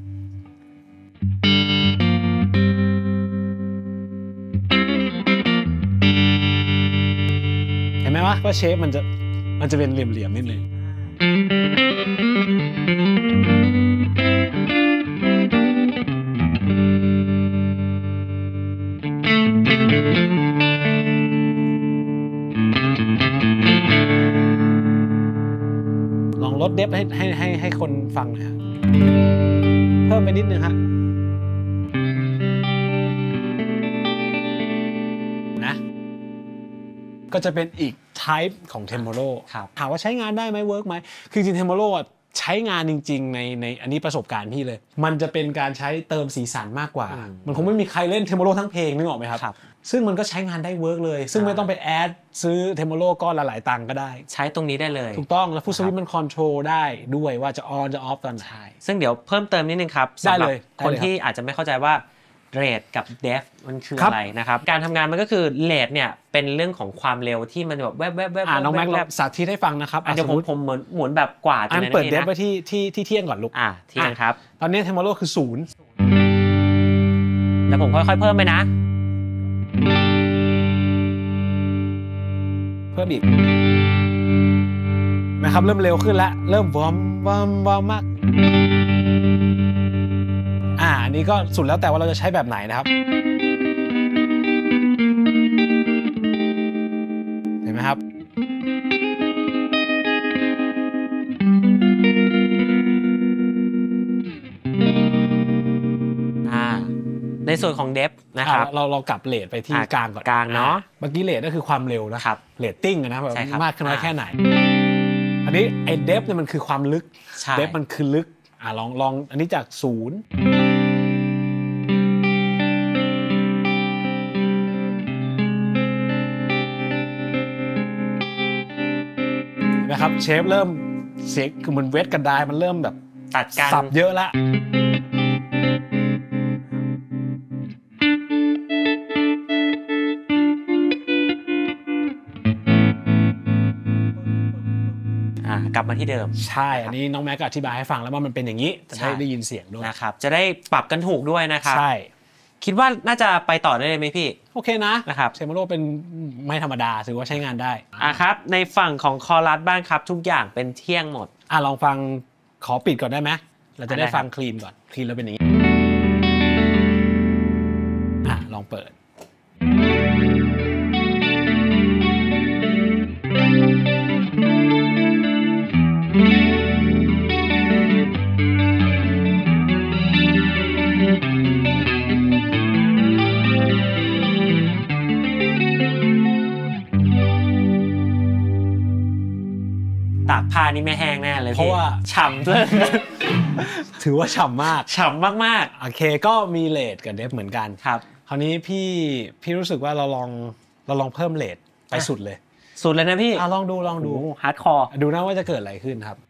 เห็นไหมว่าว่าเชฟมันจะมันจะเป็นเหลี่ยมๆนิดนึง ลองลดเดฟให้ให้ให้ให้คนฟังหนะฮะเพิ่มไปนิดนึงฮะนะ ก็จะเป็นอีก type ของ Tremolo ครับถามว่าใช้งานได้ไหมเวิร์กไหมคือจริง Tremolo อ่ะใช้งานจริงๆในในอันนี้ประสบการณ์พี่เลย มันจะเป็นการใช้เติมสีสันมากกว่าอืมมันคงไม่มีใครเล่น Tremolo ทั้งเพลงนึกออกไหมครับครับซึ่งมันก็ใช้งานได้เวิร์กเลย ซึ่งไม่ต้องไปแอดซื้อ Tremolo ก้อนละหลายตังค์ก็ได้ใช้ตรงนี้ได้เลยถูกต้องแล้วฟูสวิตมันคอนโทรลได้ด้วยว่าจะออนจะออฟตอนไหนใช่ซึ่งเดี๋ยวเพิ่มเติมนิดนึงครับได้สำหรับเลยได้เลยคนที่อาจจะไม่เข้าใจว่าเรทกับเดฟมันคืออะไรนะครับการทำงานมันก็คือเรทเนี่ยเป็นเรื่องของความเร็วที่มันแบบแวบแวบแวบอ่าน้องแม็กลองสาธิตให้ฟังนะครับเดี๋ยวผมผมเหมือนหมุนแบบกวาดอันเปิดเดฟไปที่ที่ที่เที่ยงก่อนลูกอ่าเที่ยงครับตอนนี้เทมโปโรคือศูนย์แล้วผมค่อยๆเพิ่มไปนะเพิ่มอีกนะครับเริ่มเร็วขึ้นแล้วเริ่มวอมวอมวอมมากอ่าอันนี้ก็สุดแล้วแต่ว่าเราจะใช้แบบไหนนะครับเห็นไหมครับอ่าในส่วนของเดฟนะครับเราเรากลับเรทไปที่กลางก่อนกลางเนาะเมื่อกี้เรทก็คือความเร็วนะครับเรตติ้งนะแบบมากขึ้นน้อยแค่ไหนอันนี้ไอ้เดฟเนี่ยมันคือความลึกเดฟมันคือลึกอ่าลองลองอันนี้จากศูนย์นะครับเชฟเริ่มเสียงคือมันเวทกันได้มันเริ่มแบบตัดกันสับเยอะละกลับมาที่เดิมใช่อันนี้น้องแม็กก็อธิบายให้ฟังแล้วว่ามันเป็นอย่างนี้จะได้ได้ยินเสียงด้วยนะครับจะได้ปรับกันถูกด้วยนะครับใช่คิดว่าน่าจะไปต่อได้เลยไหมพี่โอเคนะนะครับเซมาโร่เป็นไม่ธรรมดาถือว่าใช้งานได้อ่ะครับในฝั่งของคอรัสบ้างครับทุกอย่างเป็นเที่ยงหมดอ่ะลองฟังขอปิดก่อนได้ไหมเราจะได้ฟังคลีนก่อนคลีนแล้วเป็นอย่างนี้อ่ะลองเปิดตากผ้านี่ไม่แห้งแน่เลยเพราะว่าฉ่ำด้วยถือว่าฉ่ำมากฉ่ำมากๆโอเคก็มีเรทกับเดฟเหมือนกันครับคราวนี้พี่พี่รู้สึกว่าเราลองเราลองเพิ่มเรทไปสุดเลยสุดเลยนะพี่อ่ะลองดูลองดูฮาร์ดคอร์ดูนะว่าจะเกิดอะไรขึ้นครับ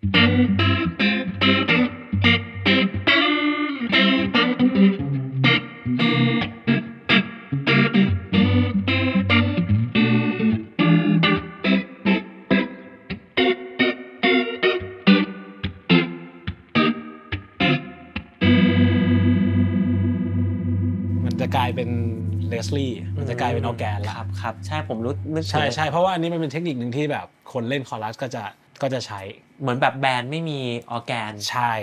จะกลายเป็นเลสลี่มันจะกลายเป็นออร์แกนแล้วครับครับใช่ผมรู้นึกใช่ใช่เพราะว่าอันนี้มันเป็นเทคนิคหนึ่งที่แบบคนเล่นคอรัสก็จะก็จะใช้เหมือนแบบแบนด์ไม่มีออร์แกนใช่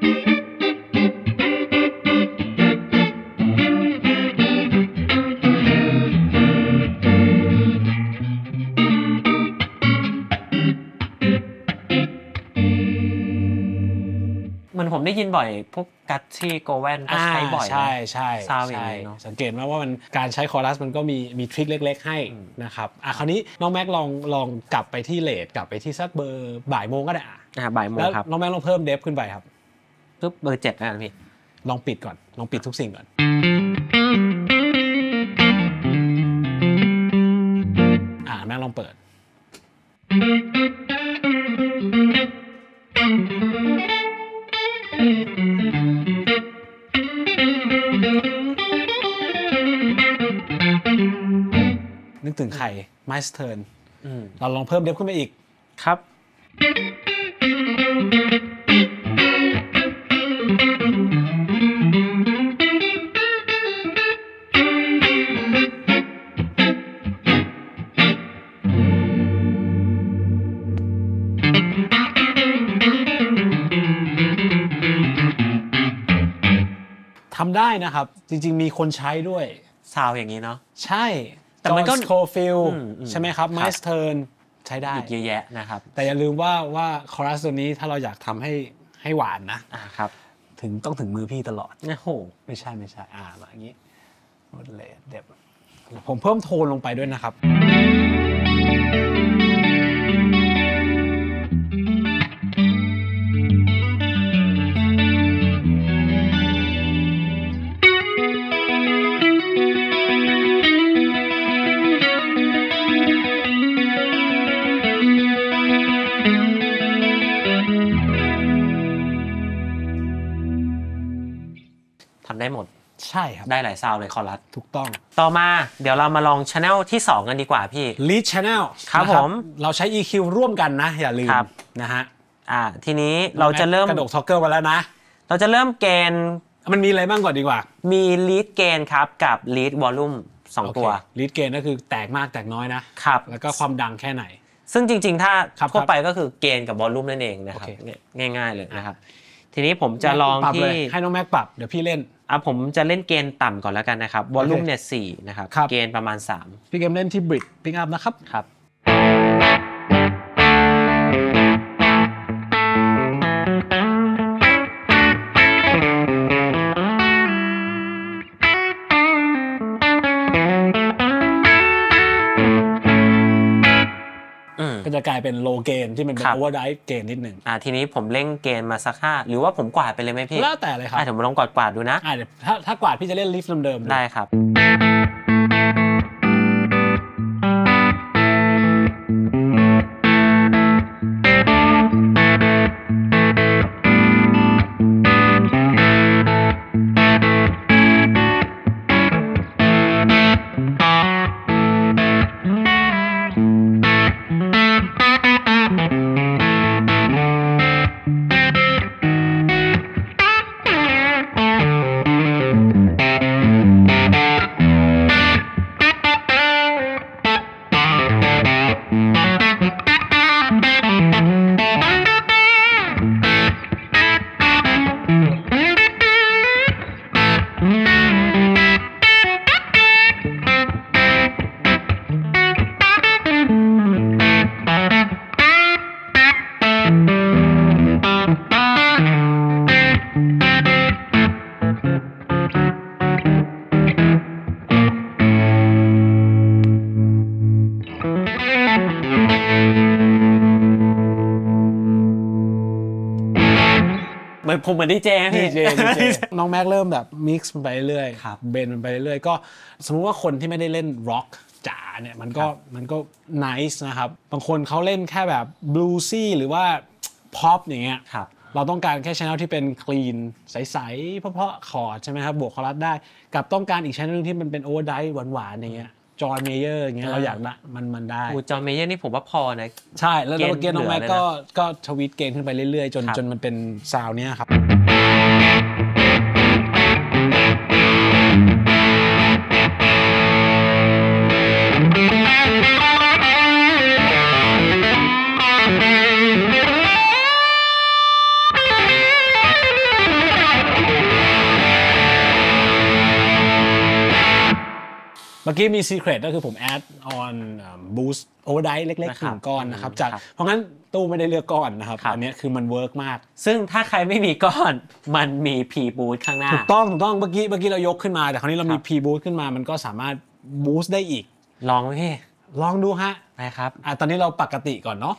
มันผมได้ยินบ่อยพวกกัตที่โกแวนก็ใช้บ่อยใช่ใช่ซาวอย่างนี้เนาะสังเกตไหมว่ามันการใช้คอรัสมันก็มีมีทริคเล็กๆให้นะครับอ่ะคราวนี้น้องแม็กลองลองกลับไปที่เรทกลับไปที่สักเบอร์บ่ายโมงก็ได้อ่ะบ่ายโมงครับน้องแม็กลองเพิ่มเดฟขึ้นไปครับปึ๊บเบอร์เจ็ดนะพี่ลองปิดก่อนลองปิดทุกสิ่งก่อนอ่าแม็กลองเปิดนึกถึงใครไมสเทิร์นเราลองเพิ่มเดฟขึ้นไปอีกครับทำได้นะครับจริงๆมีคนใช้ด้วยซาวอย่างนี้เนาะใช่แต่มันก็โคฟิลใช่ไหมครับไมสเทิร์นใช้ได้อีกเยอะแยะนะครับแต่อย่าลืมว่าว่าคอรัสตัวนี้ถ้าเราอยากทำให้ให้หวานนะอ่าครับถึงต้องถึงมือพี่ตลอดโอ้โหไม่ใช่ไม่ใช่อ่าอย่างนี้โมดเลสเด็บผมเพิ่มโทนลงไปด้วยนะครับทำได้หมดใช่ครับได้หลายซาวด์เลยคอรัสถูกต้องต่อมาเดี๋ยวเรามาลอง channel ที่สองกันดีกว่าพี่ lead channel ครับผมเราใช้ อี คิว ร่วมกันนะอย่าลืมนะฮะอ่าทีนี้เราจะเริ่มกระดก toggle กันแล้วนะเราจะเริ่มเกณฑ์มันมีอะไรบ้างก่อนดีกว่ามี lead gain ครับกับ lead volume สองตัว lead gain ก็คือแตกมากแตกน้อยนะครับแล้วก็ความดังแค่ไหนซึ่งจริงๆถ้าทั่วไปก็คือเกณฑ์กับ volume นั่นเองนะครับง่ายๆเลยนะครับทีนี้ผมจะลองที่ให้น้องแม็กปรับเดี๋ยวพี่เล่นอ่ะผมจะเล่นเกณฑ์ต่ำก่อนแล้วกันนะครับ volume เนี่ยสี่นะครับเกณฑ์ประมาณสามพี่เกมเล่นที่ bridge pick up นะครับครับก็จะกลายเป็น low gain ที่มันเป็น overdrive gain นิดหนึ่งอ่าทีนี้ผมเล่งเกณฑ์มาสักห้าหรือว่าผมกวาดไปเลยไหมพี่แล้วแต่เลยครับอ่าผมลองกวาดกวาดดูนะอ่าเดี๋ยวถ้าถ้ากวาดพี่จะเล่น lift เดิมๆได้ครับผมเหมือนดีเจพี่น้องแม็กเริ่มแบบมิกซ์มันไปเรื่อยๆเบนมันไปเรื่อยๆก็สมมุติว่าคนที่ไม่ได้เล่นร็อกจ๋าเนี่ยมันก็มันก็นิสนะครับบางคนเขาเล่นแค่แบบบลูซี่หรือว่าพ็อปอย่างเงี้ยเราต้องการแค่ช anel ที่เป็นคลีนใสๆเพราะๆคอร์ดใช่ไหมครับบวกคอรัสได้กับต้องการอีกช anel นึงที่มันเป็นโอเวอร์ไดฟ์หวานๆอย่างเงี้ยจอห์นเมเยอร์อย่างเงี้ยเราอยากได้มันมันได้จอห์นเมเยอร์นี่ผมว่าพอนะใช่แล้วเมื่อกี้น้องแม็กก็ก็ทวีตเกณฑ์ขึ้นไปเรื่อยๆจนจนมันเป็นซาวเนี้ยครับเมื่อกี้มี secret ก็คือผม add on boost overdrive เล็กๆหนึ่งก้อนนะครับจากเพราะงั้นตู้ไม่ได้เลือกก้อนนะครับอันนี้คือมันเวิร์กมากซึ่งถ้าใครไม่มีก้อนมันมี P boost ข้างหน้าถูกต้องถูกต้องเมื่อกี้เมื่อกี้เรายกขึ้นมาแต่คราวนี้เรามี P boost ขึ้นมามันก็สามารถ boost ได้อีกลองไหมพี่ลองดูฮะได้ครับอ่ะตอนนี้เราปกติก่อนเนาะ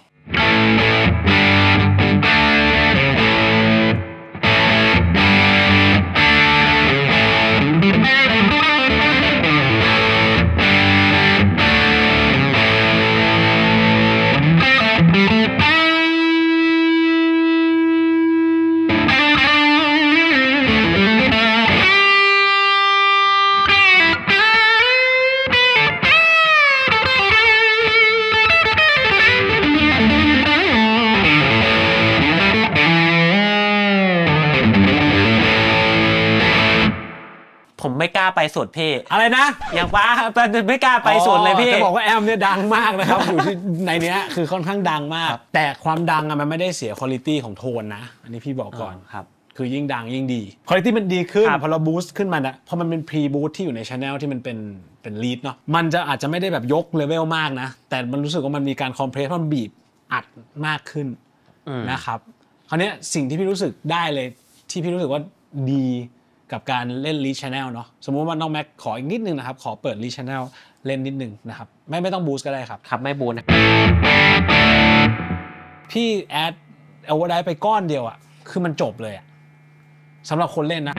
ผมไม่กล้าไปสุดพี่อะไรนะอย่างว่าไม่กล้าไปสุดเลยพี่จะบอกว่าแอมเนี่ยดังมากนะครับอยู่ที่ในนี้คือค่อนข้างดังมากแต่ความดังอะมันไม่ได้เสียคุณภาพของโทนนะอันนี้พี่บอกก่อนครับคือยิ่งดังยิ่งดีคุณภาพมันดีขึ้นพอเราบูสต์ขึ้นมานะพอมันเป็นพรีบูสต์ที่อยู่ในช anel ที่มันเป็นเป็นลีดเนาะมันจะอาจจะไม่ได้แบบยกเลเวลมากนะแต่มันรู้สึกว่ามันมีการคอมเพรสมันบีบอัดมากขึ้นนะครับคราวนี้สิ่งที่พี่รู้สึกได้เลยที่พี่รู้สึกว่าดีกับการเล่น lead channel เนาะสมมุติว่าน้องแม็กขออีกนิดนึงนะครับขอเปิด lead channel เล่นนิดนึงนะครับไม่ไม่ต้องบูสต์ก็ได้ครับครับไม่บูสต์นะพี่แอดเอาไว้ได้ไปก้อนเดียวอ่ะคือมันจบเลยอ่ะสำหรับคนเล่นนะ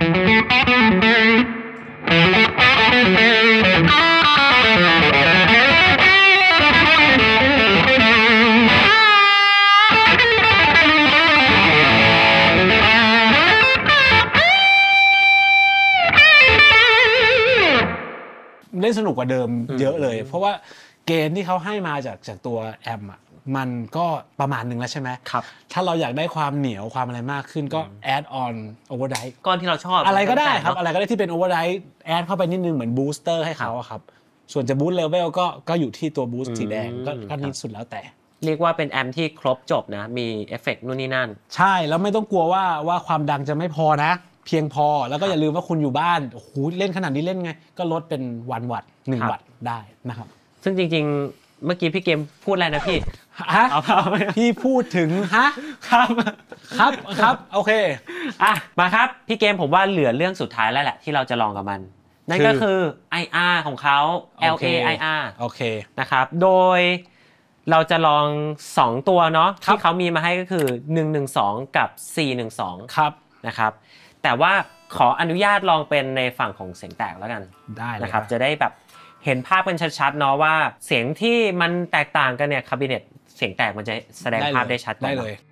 เล่นสนุกกว่าเดิมเยอะเลยเพราะว่าเกณฑ์ที่เขาให้มาจากจากตัวแอมอ่ะมันก็ประมาณนึงแล้วใช่ไหมครับถ้าเราอยากได้ความเหนียวความอะไรมากขึ้นก็ add on overdrive ก้อนที่เราชอบอะไรก็ได้ครับอะไรก็ได้ที่เป็น overdrive add เข้าไปนิดนึงเหมือน booster ให้เขาครับส่วนจะ boost level ก็ก็อยู่ที่ตัว boost สีแดงก็ก็นิดสุดแล้วแต่เรียกว่าเป็นแอมที่ครบจบนะมีเอฟเฟกต์นู่นนี่นั่นใช่แล้วไม่ต้องกลัวว่าว่าความดังจะไม่พอนะเพียงพอแล้วก็อย่าลืมว่าคุณอยู่บ้านโอ้โหเล่นขนาดนี้เล่นไงก็ลดเป็นวันวัตต์หนึ่งวัตต์ได้นะครับซึ่งจริงๆเมื่อกี้พี่เกมพูดอะไรนะพี่ฮะพี่พูดถึงฮะครับครับครับโอเคอ่ะมาครับพี่เกมผมว่าเหลือเรื่องสุดท้ายแล้วแหละที่เราจะลองกับมันนั่นก็คือ ไอ อาร์ ของเขา แอล เอ ไอ อาร์โอเคนะครับโดยเราจะลองสองตัวเนาะที่เขามีมาให้ก็คือหนึ่งหนึ่งสองกับสี่หนึ่งสองครับนะครับแต่ว่าขออนุญาตลองเป็นในฝั่งของเสียงแตกแล้วกันได้นะครับจะได้แบบเห็นภาพกันชัดๆเนาะว่าเสียงที่มันแตกต่างกันเนี่ยคาบิเนตเสียงแตกมันจะแสดงภาพได้ชัดได้เลย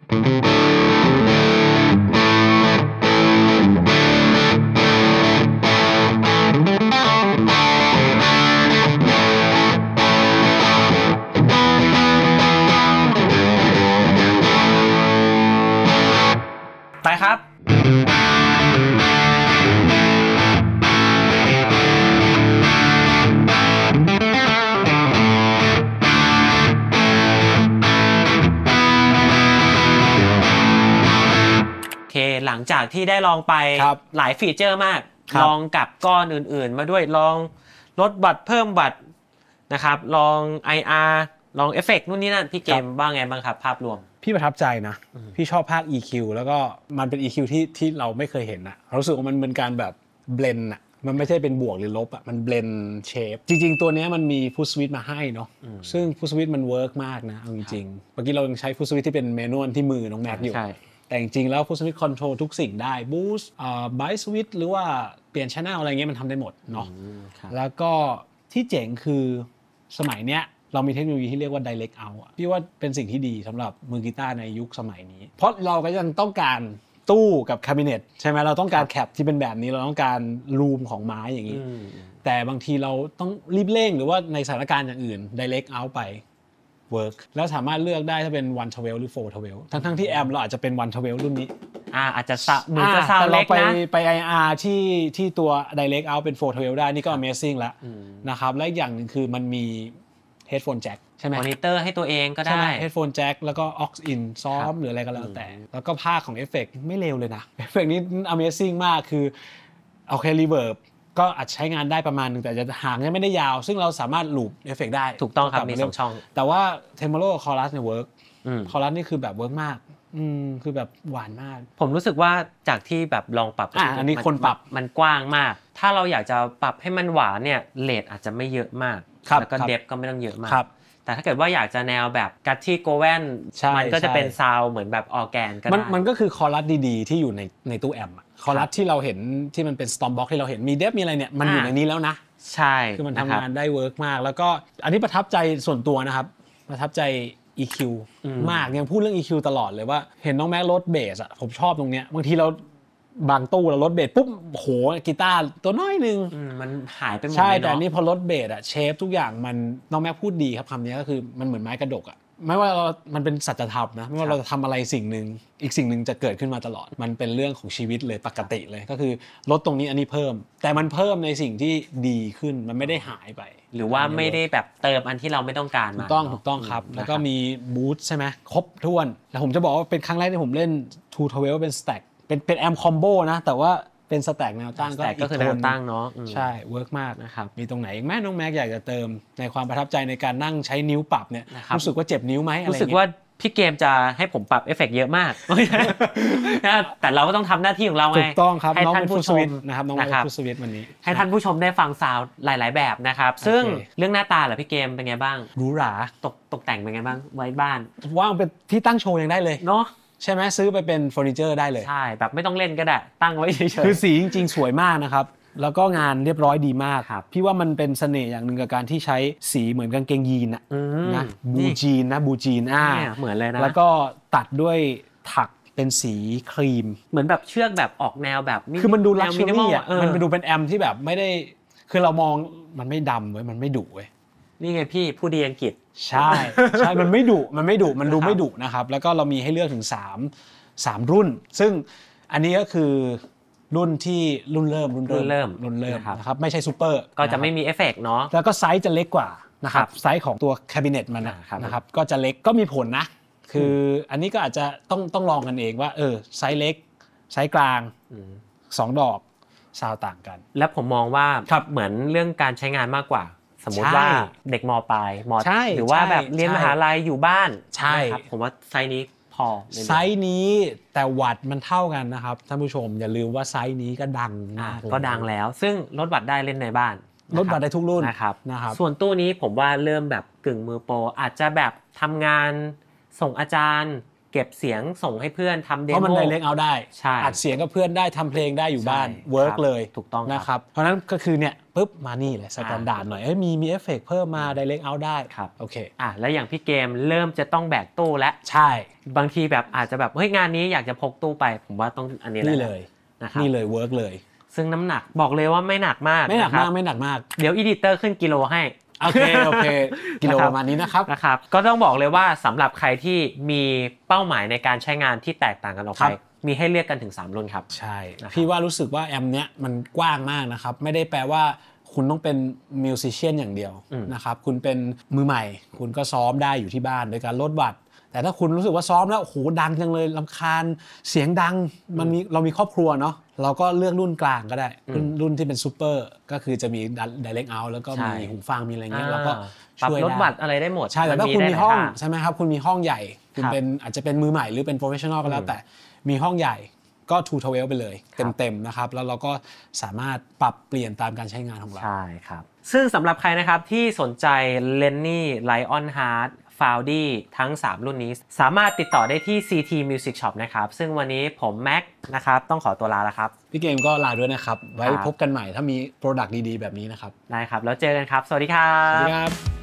ไปครับโอเคหลังจากที่ได้ลองไปหลายฟีเจอร์มากลองกับก้อนอื่นๆมาด้วยลองลดบัตรเพิ่มบัตรนะครับลอง ไอ อาร์ ลองเอฟเฟกต์นู่นนี่นั่นพี่เกมบ้างไงบ้างครับภาพรวมพี่ประทับใจนะพี่ชอบภาค อี คิว แล้วก็มันเป็น อี คิว ที่ที่เราไม่เคยเห็นนะรู้สึกว่ามันเป็นการแบบเบลนด์อะมันไม่ใช่เป็นบวกหรือลบอ่ะมันเบลนด์เชฟจริงๆตัวนี้มันมีฟุตสวิตช์มาให้เนาะซึ่งฟุตสวิตช์มันเวิร์กมากนะเอาจริงๆเมื่อกี้เรายังใช้ฟุตสวิตช์ที่เป็นแมนนวลที่มือน้องแม็กอยู่แต่จริงๆแล้วฟุตสวิตช์คอนโทรลทุกสิ่งได้บูสต์อ่าไบสวิตช์หรือว่าเปลี่ยน channel อะไรเงี้ยมันทำได้หมดเนาะแล้วก็ที่เจ๋งคือสมัยเนี้ยเรามีเทคโนโลยีที่เรียกว่า direct out พี่ว่าเป็นสิ่งที่ดีสำหรับมือกีตาร์ในยุคสมัยนี้เพราะเราก็ยังต้องการตู้กับคาบิเนตใช่ไหมเราต้องการแคปที่เป็นแบบนี้เราต้องการรูมของไม้อย่างนี้แต่บางทีเราต้องรีบเร่งหรือว่าในสถานการณ์อย่างอื่น direct out ไป work แล้วสามารถเลือกได้ถ้าเป็นหนึ่ง สิบ หรือสี่ สิบทั้งๆที่แอมเราอาจจะเป็นหนึ่ง สิบ รุ่นนี้อ่าอาจจะเหมือนจะซาวด์เล็กนะไป ไอ อาร์ ที่ที่ตัว direct out เป็นสี่ สิบได้นี่ก็ amazing แล้วนะครับและอีกอย่างนึงคือมันมี headphone jack ใช่ไหมมอนิเตอร์ให้ตัวเองก็ได้ headphone jack แล้วก็ aux in ซ้อมหรืออะไรก็แล้วแต่แล้วก็ภาคของเอฟเฟกต์ไม่เลวเลยนะเอฟเฟกต์นี้ amazing มากคือโอเค reverb ก็อาจใช้งานได้ประมาณนึงแต่จะหางยังไม่ได้ยาวซึ่งเราสามารถลูปเอฟเฟกต์ได้ถูกต้องครับมีสองช่องแต่ว่า tremolo chorus เนี่ย work chorus นี่คือแบบ work มากอืมคือแบบหวานมากผมรู้สึกว่าจากที่แบบลองปรับอ่ะอันนี้คนปรับมันกว้างมากถ้าเราอยากจะปรับให้มันหวานเนี่ยเรทอาจจะไม่เยอะมากแล้วก็เดฟก็ไม่ต้องเยอะมากแต่ถ้าเกิดว่าอยากจะแนวแบบกัตที่โกแวนมันก็จะเป็นซาวเหมือนแบบออร์แกนก็ได้มันมันก็คือคอรัสดีๆที่อยู่ในในตู้แอมป์คอรัสที่เราเห็นที่มันเป็นสตอมบ็อกที่เราเห็นมีเดฟมีอะไรเนี่ยมันอยู่ในนี้แล้วนะใช่คือมันทำงานได้เวิร์กมากแล้วก็อันนี้ประทับใจส่วนตัวนะครับประทับใจ อี คิว มากยังพูดเรื่อง อี คิว ตลอดเลยว่าเห็นน้องแม็กลดเบสอ่ะผมชอบตรงเนี้ยบางทีเราบางตู้เราลดเบสปุ๊บโหกีตาร์ตัวน้อยนึงมันหายไปหมดเลยใช่แต่นี่พอลดเบสอ่ะเชฟทุกอย่างมันน้องแม็กพูดดีครับคำนี้ก็คือมันเหมือนไม้กระดกอ่ะไม่ว่าเรามันเป็นสัจธรรมนะไม่ว่าเราจะทำอะไรสิ่งหนึ่งอีกสิ่งหนึ่งจะเกิดขึ้นมาตลอดมันเป็นเรื่องของชีวิตเลยปกติเลยก็คือลดตรงนี้อันนี้เพิ่มแต่มันเพิ่มในสิ่งที่ดีขึ้นมันไม่ได้หายไปหรือว่าไม่ได้แบบเติมอันที่เราไม่ต้องการมาถูกต้องถูกต้องครับแล้วก็มีบูทใช่ไหมครบถ้วนแล้วผมจะบอกว่าเป็นครั้งแรกที่ผมเล่นทูทเวลเป็นสแต็กเป็นเป็นแอมคอมโบนะแต่ว่าเป็นสแต็กแนวตั้งก็คือแนวตั้งเนาะใช่เวิร์กมากนะครับมีตรงไหนอีกไหมน้องแม็กอยากจะเติมในความประทับใจในการนั่งใช้นิ้วปรับเนี่ยรู้สึกว่าเจ็บนิ้วไหมรู้สึกว่าพี่เกมจะให้ผมปรับเอฟเฟกต์เยอะมากแต่เราก็ต้องทำหน้าที่ของเราไงถูกต้องครับให้ท่านผู้ชมนะครับน้องเป็นผู้สวิตวันนี้ให้ท่านผู้ชมได้ฟังซาวด์หลายๆแบบนะครับซึ่งเรื่องหน้าตาเหรอพี่เกมเป็นไงบ้างหรูหราตกตกแต่งเป็นไงบ้างไว้บ้านว่างเป็นที่ตั้งโชว์ยังได้เลยเนาะใช่ไหมซื้อไปเป็นเฟอร์นิเจอร์ได้เลยใช่แบบไม่ต้องเล่นก็ได้ตั้งไว้เฉยๆคือสีจริงๆสวยมากนะครับแล้วก็งานเรียบร้อยดีมากพี่ว่ามันเป็นเสน่ห์อย่างหนึ่งกับการที่ใช้สีเหมือนกางเกงยีนอะนะบูจีนนะบูจีนอ่าเหมือนเลยนะแล้วก็ตัดด้วยถักเป็นสีครีมเหมือนแบบเชือกแบบออกแนวแบบคือมันดูลักชัวรี่อ่ะมันดูเป็นแอมที่แบบไม่ได้คือเรามองมันไม่ดำเว้ยมันไม่ดุเว้ยนี่ไงพี่ผู้ดีอังกฤษใช่ใช่มันไม่ดุมันไม่ดุมันดูไม่ดุนะครับแล้วก็เรามีให้เลือกถึงสาม สามรุ่นซึ่งอันนี้ก็คือรุ่นที่รุ่นเริ่มรุ่นเริ่มรุ่นเริ่มนะครับไม่ใช่ซูเปอร์ก็จะไม่มีเอฟเฟกต์เนาะแล้วก็ไซส์จะเล็กกว่านะครับไซส์ของตัวแคบิเนตมันนะครับก็จะเล็กก็มีผลนะคืออันนี้ก็อาจจะต้องต้องลองกันเองว่าเออไซส์เล็กไซส์กลางสองดอกซาวต่างกันและผมมองว่าเหมือนเรื่องการใช้งานมากกว่าสมมติว่าเด็กม.ปลายม.หรือว่าแบบเรียนมหาลัยอยู่บ้านใช่ผมว่าไซส์นี้พอไซส์นี้แต่วัตต์มันเท่ากันนะครับท่านผู้ชมอย่าลืมว่าไซส์นี้ก็ดังมากก็ดังแล้วซึ่งลดวัตต์ได้เล่นในบ้านลดวัตต์ได้ทุกรุ่นนะครับนะครับส่วนตู้นี้ผมว่าเริ่มแบบกึ่งมือโปรอาจจะแบบทำงานส่งอาจารย์เก็บเสียงส่งให้เพื่อนทำเดโมเพราะมันไดเรกเอาได้อัดเสียงกับเพื่อนได้ทำเพลงได้อยู่บ้านเวิร์กเลยถูกต้องนะครับเพราะนั้นก็คือเนี่ยปุ๊บมานี่เลยสแตนดาร์ดหน่อยเอ้ยมีมีเอฟเฟกต์เพิ่มมาไดเรกเอาได้ครับโอเคอ่ะแล้วอย่างพี่เกมเริ่มจะต้องแบกตู้แล้วใช่บางทีแบบอาจจะแบบเฮ้ยงานนี้อยากจะพกตู้ไปผมว่าต้องอันนี้เลยนะครับนี่เลยเวิร์กเลยซึ่งน้ำหนักบอกเลยว่าไม่หนักมากไม่หนักมากไม่หนักมากเดี๋ยวอีดิเตอร์ขึ้นกิโลให้โอเคโอเคกิโลประมาณนี้นะครับนะครับก็ต้องบอกเลยว่าสำหรับใครที่มีเป้าหมายในการใช้งานที่แตกต่างกันออกไปมีให้เลือกกันถึงสามรุ่นครับใช่พี่ว่ารู้สึกว่าแอมเนี้ยมันกว้างมากนะครับไม่ได้แปลว่าคุณต้องเป็นมิวสิเชียนอย่างเดียวนะครับคุณเป็นมือใหม่คุณก็ซ้อมได้อยู่ที่บ้านโดยการลดวัตต์แต่ถ้าคุณรู้สึกว่าซ้อมแล้วโอ้โหดังจังเลยรำคาญเสียงดังมันมีเรามีครอบครัวเนาะเราก็เลือกรุ่นกลางก็ได้รุ่นรุ่นที่เป็นซูเปอร์ก็คือจะมี Direct Out แล้วก็มีหูฟังมีอะไรเงี้ยแล้วก็ช่วยลดวัตต์อะไรได้หมดใช่แต่ถ้าคุณมีห้องใช่ไหมครับคุณมีห้องใหญ่คุณเป็นอาจจะเป็นมือใหม่หรือเป็นโปรเฟชชั่นอลก็แล้วแต่มีห้องใหญ่ก็ทูทเวลไปเลยเต็มๆนะครับแล้วเราก็สามารถปรับเปลี่ยนตามการใช้งานของเราใช่ครับซึ่งสำหรับใครนะครับที่สนใจ Lenny Lionheart Foundry ทั้งสามรุ่นนี้สามารถติดต่อได้ที่ ซี ที Music Shop นะครับซึ่งวันนี้ผมแม็กนะครับต้องขอตัวลาแล้วครับพี่เกมก็ลาด้วยนะครับไว้พบกันใหม่ถ้ามีโปรดักต์ดีๆแบบนี้นะครับได้ครับแล้วเจอกันครับสวัสดีครับสวัสดีครับ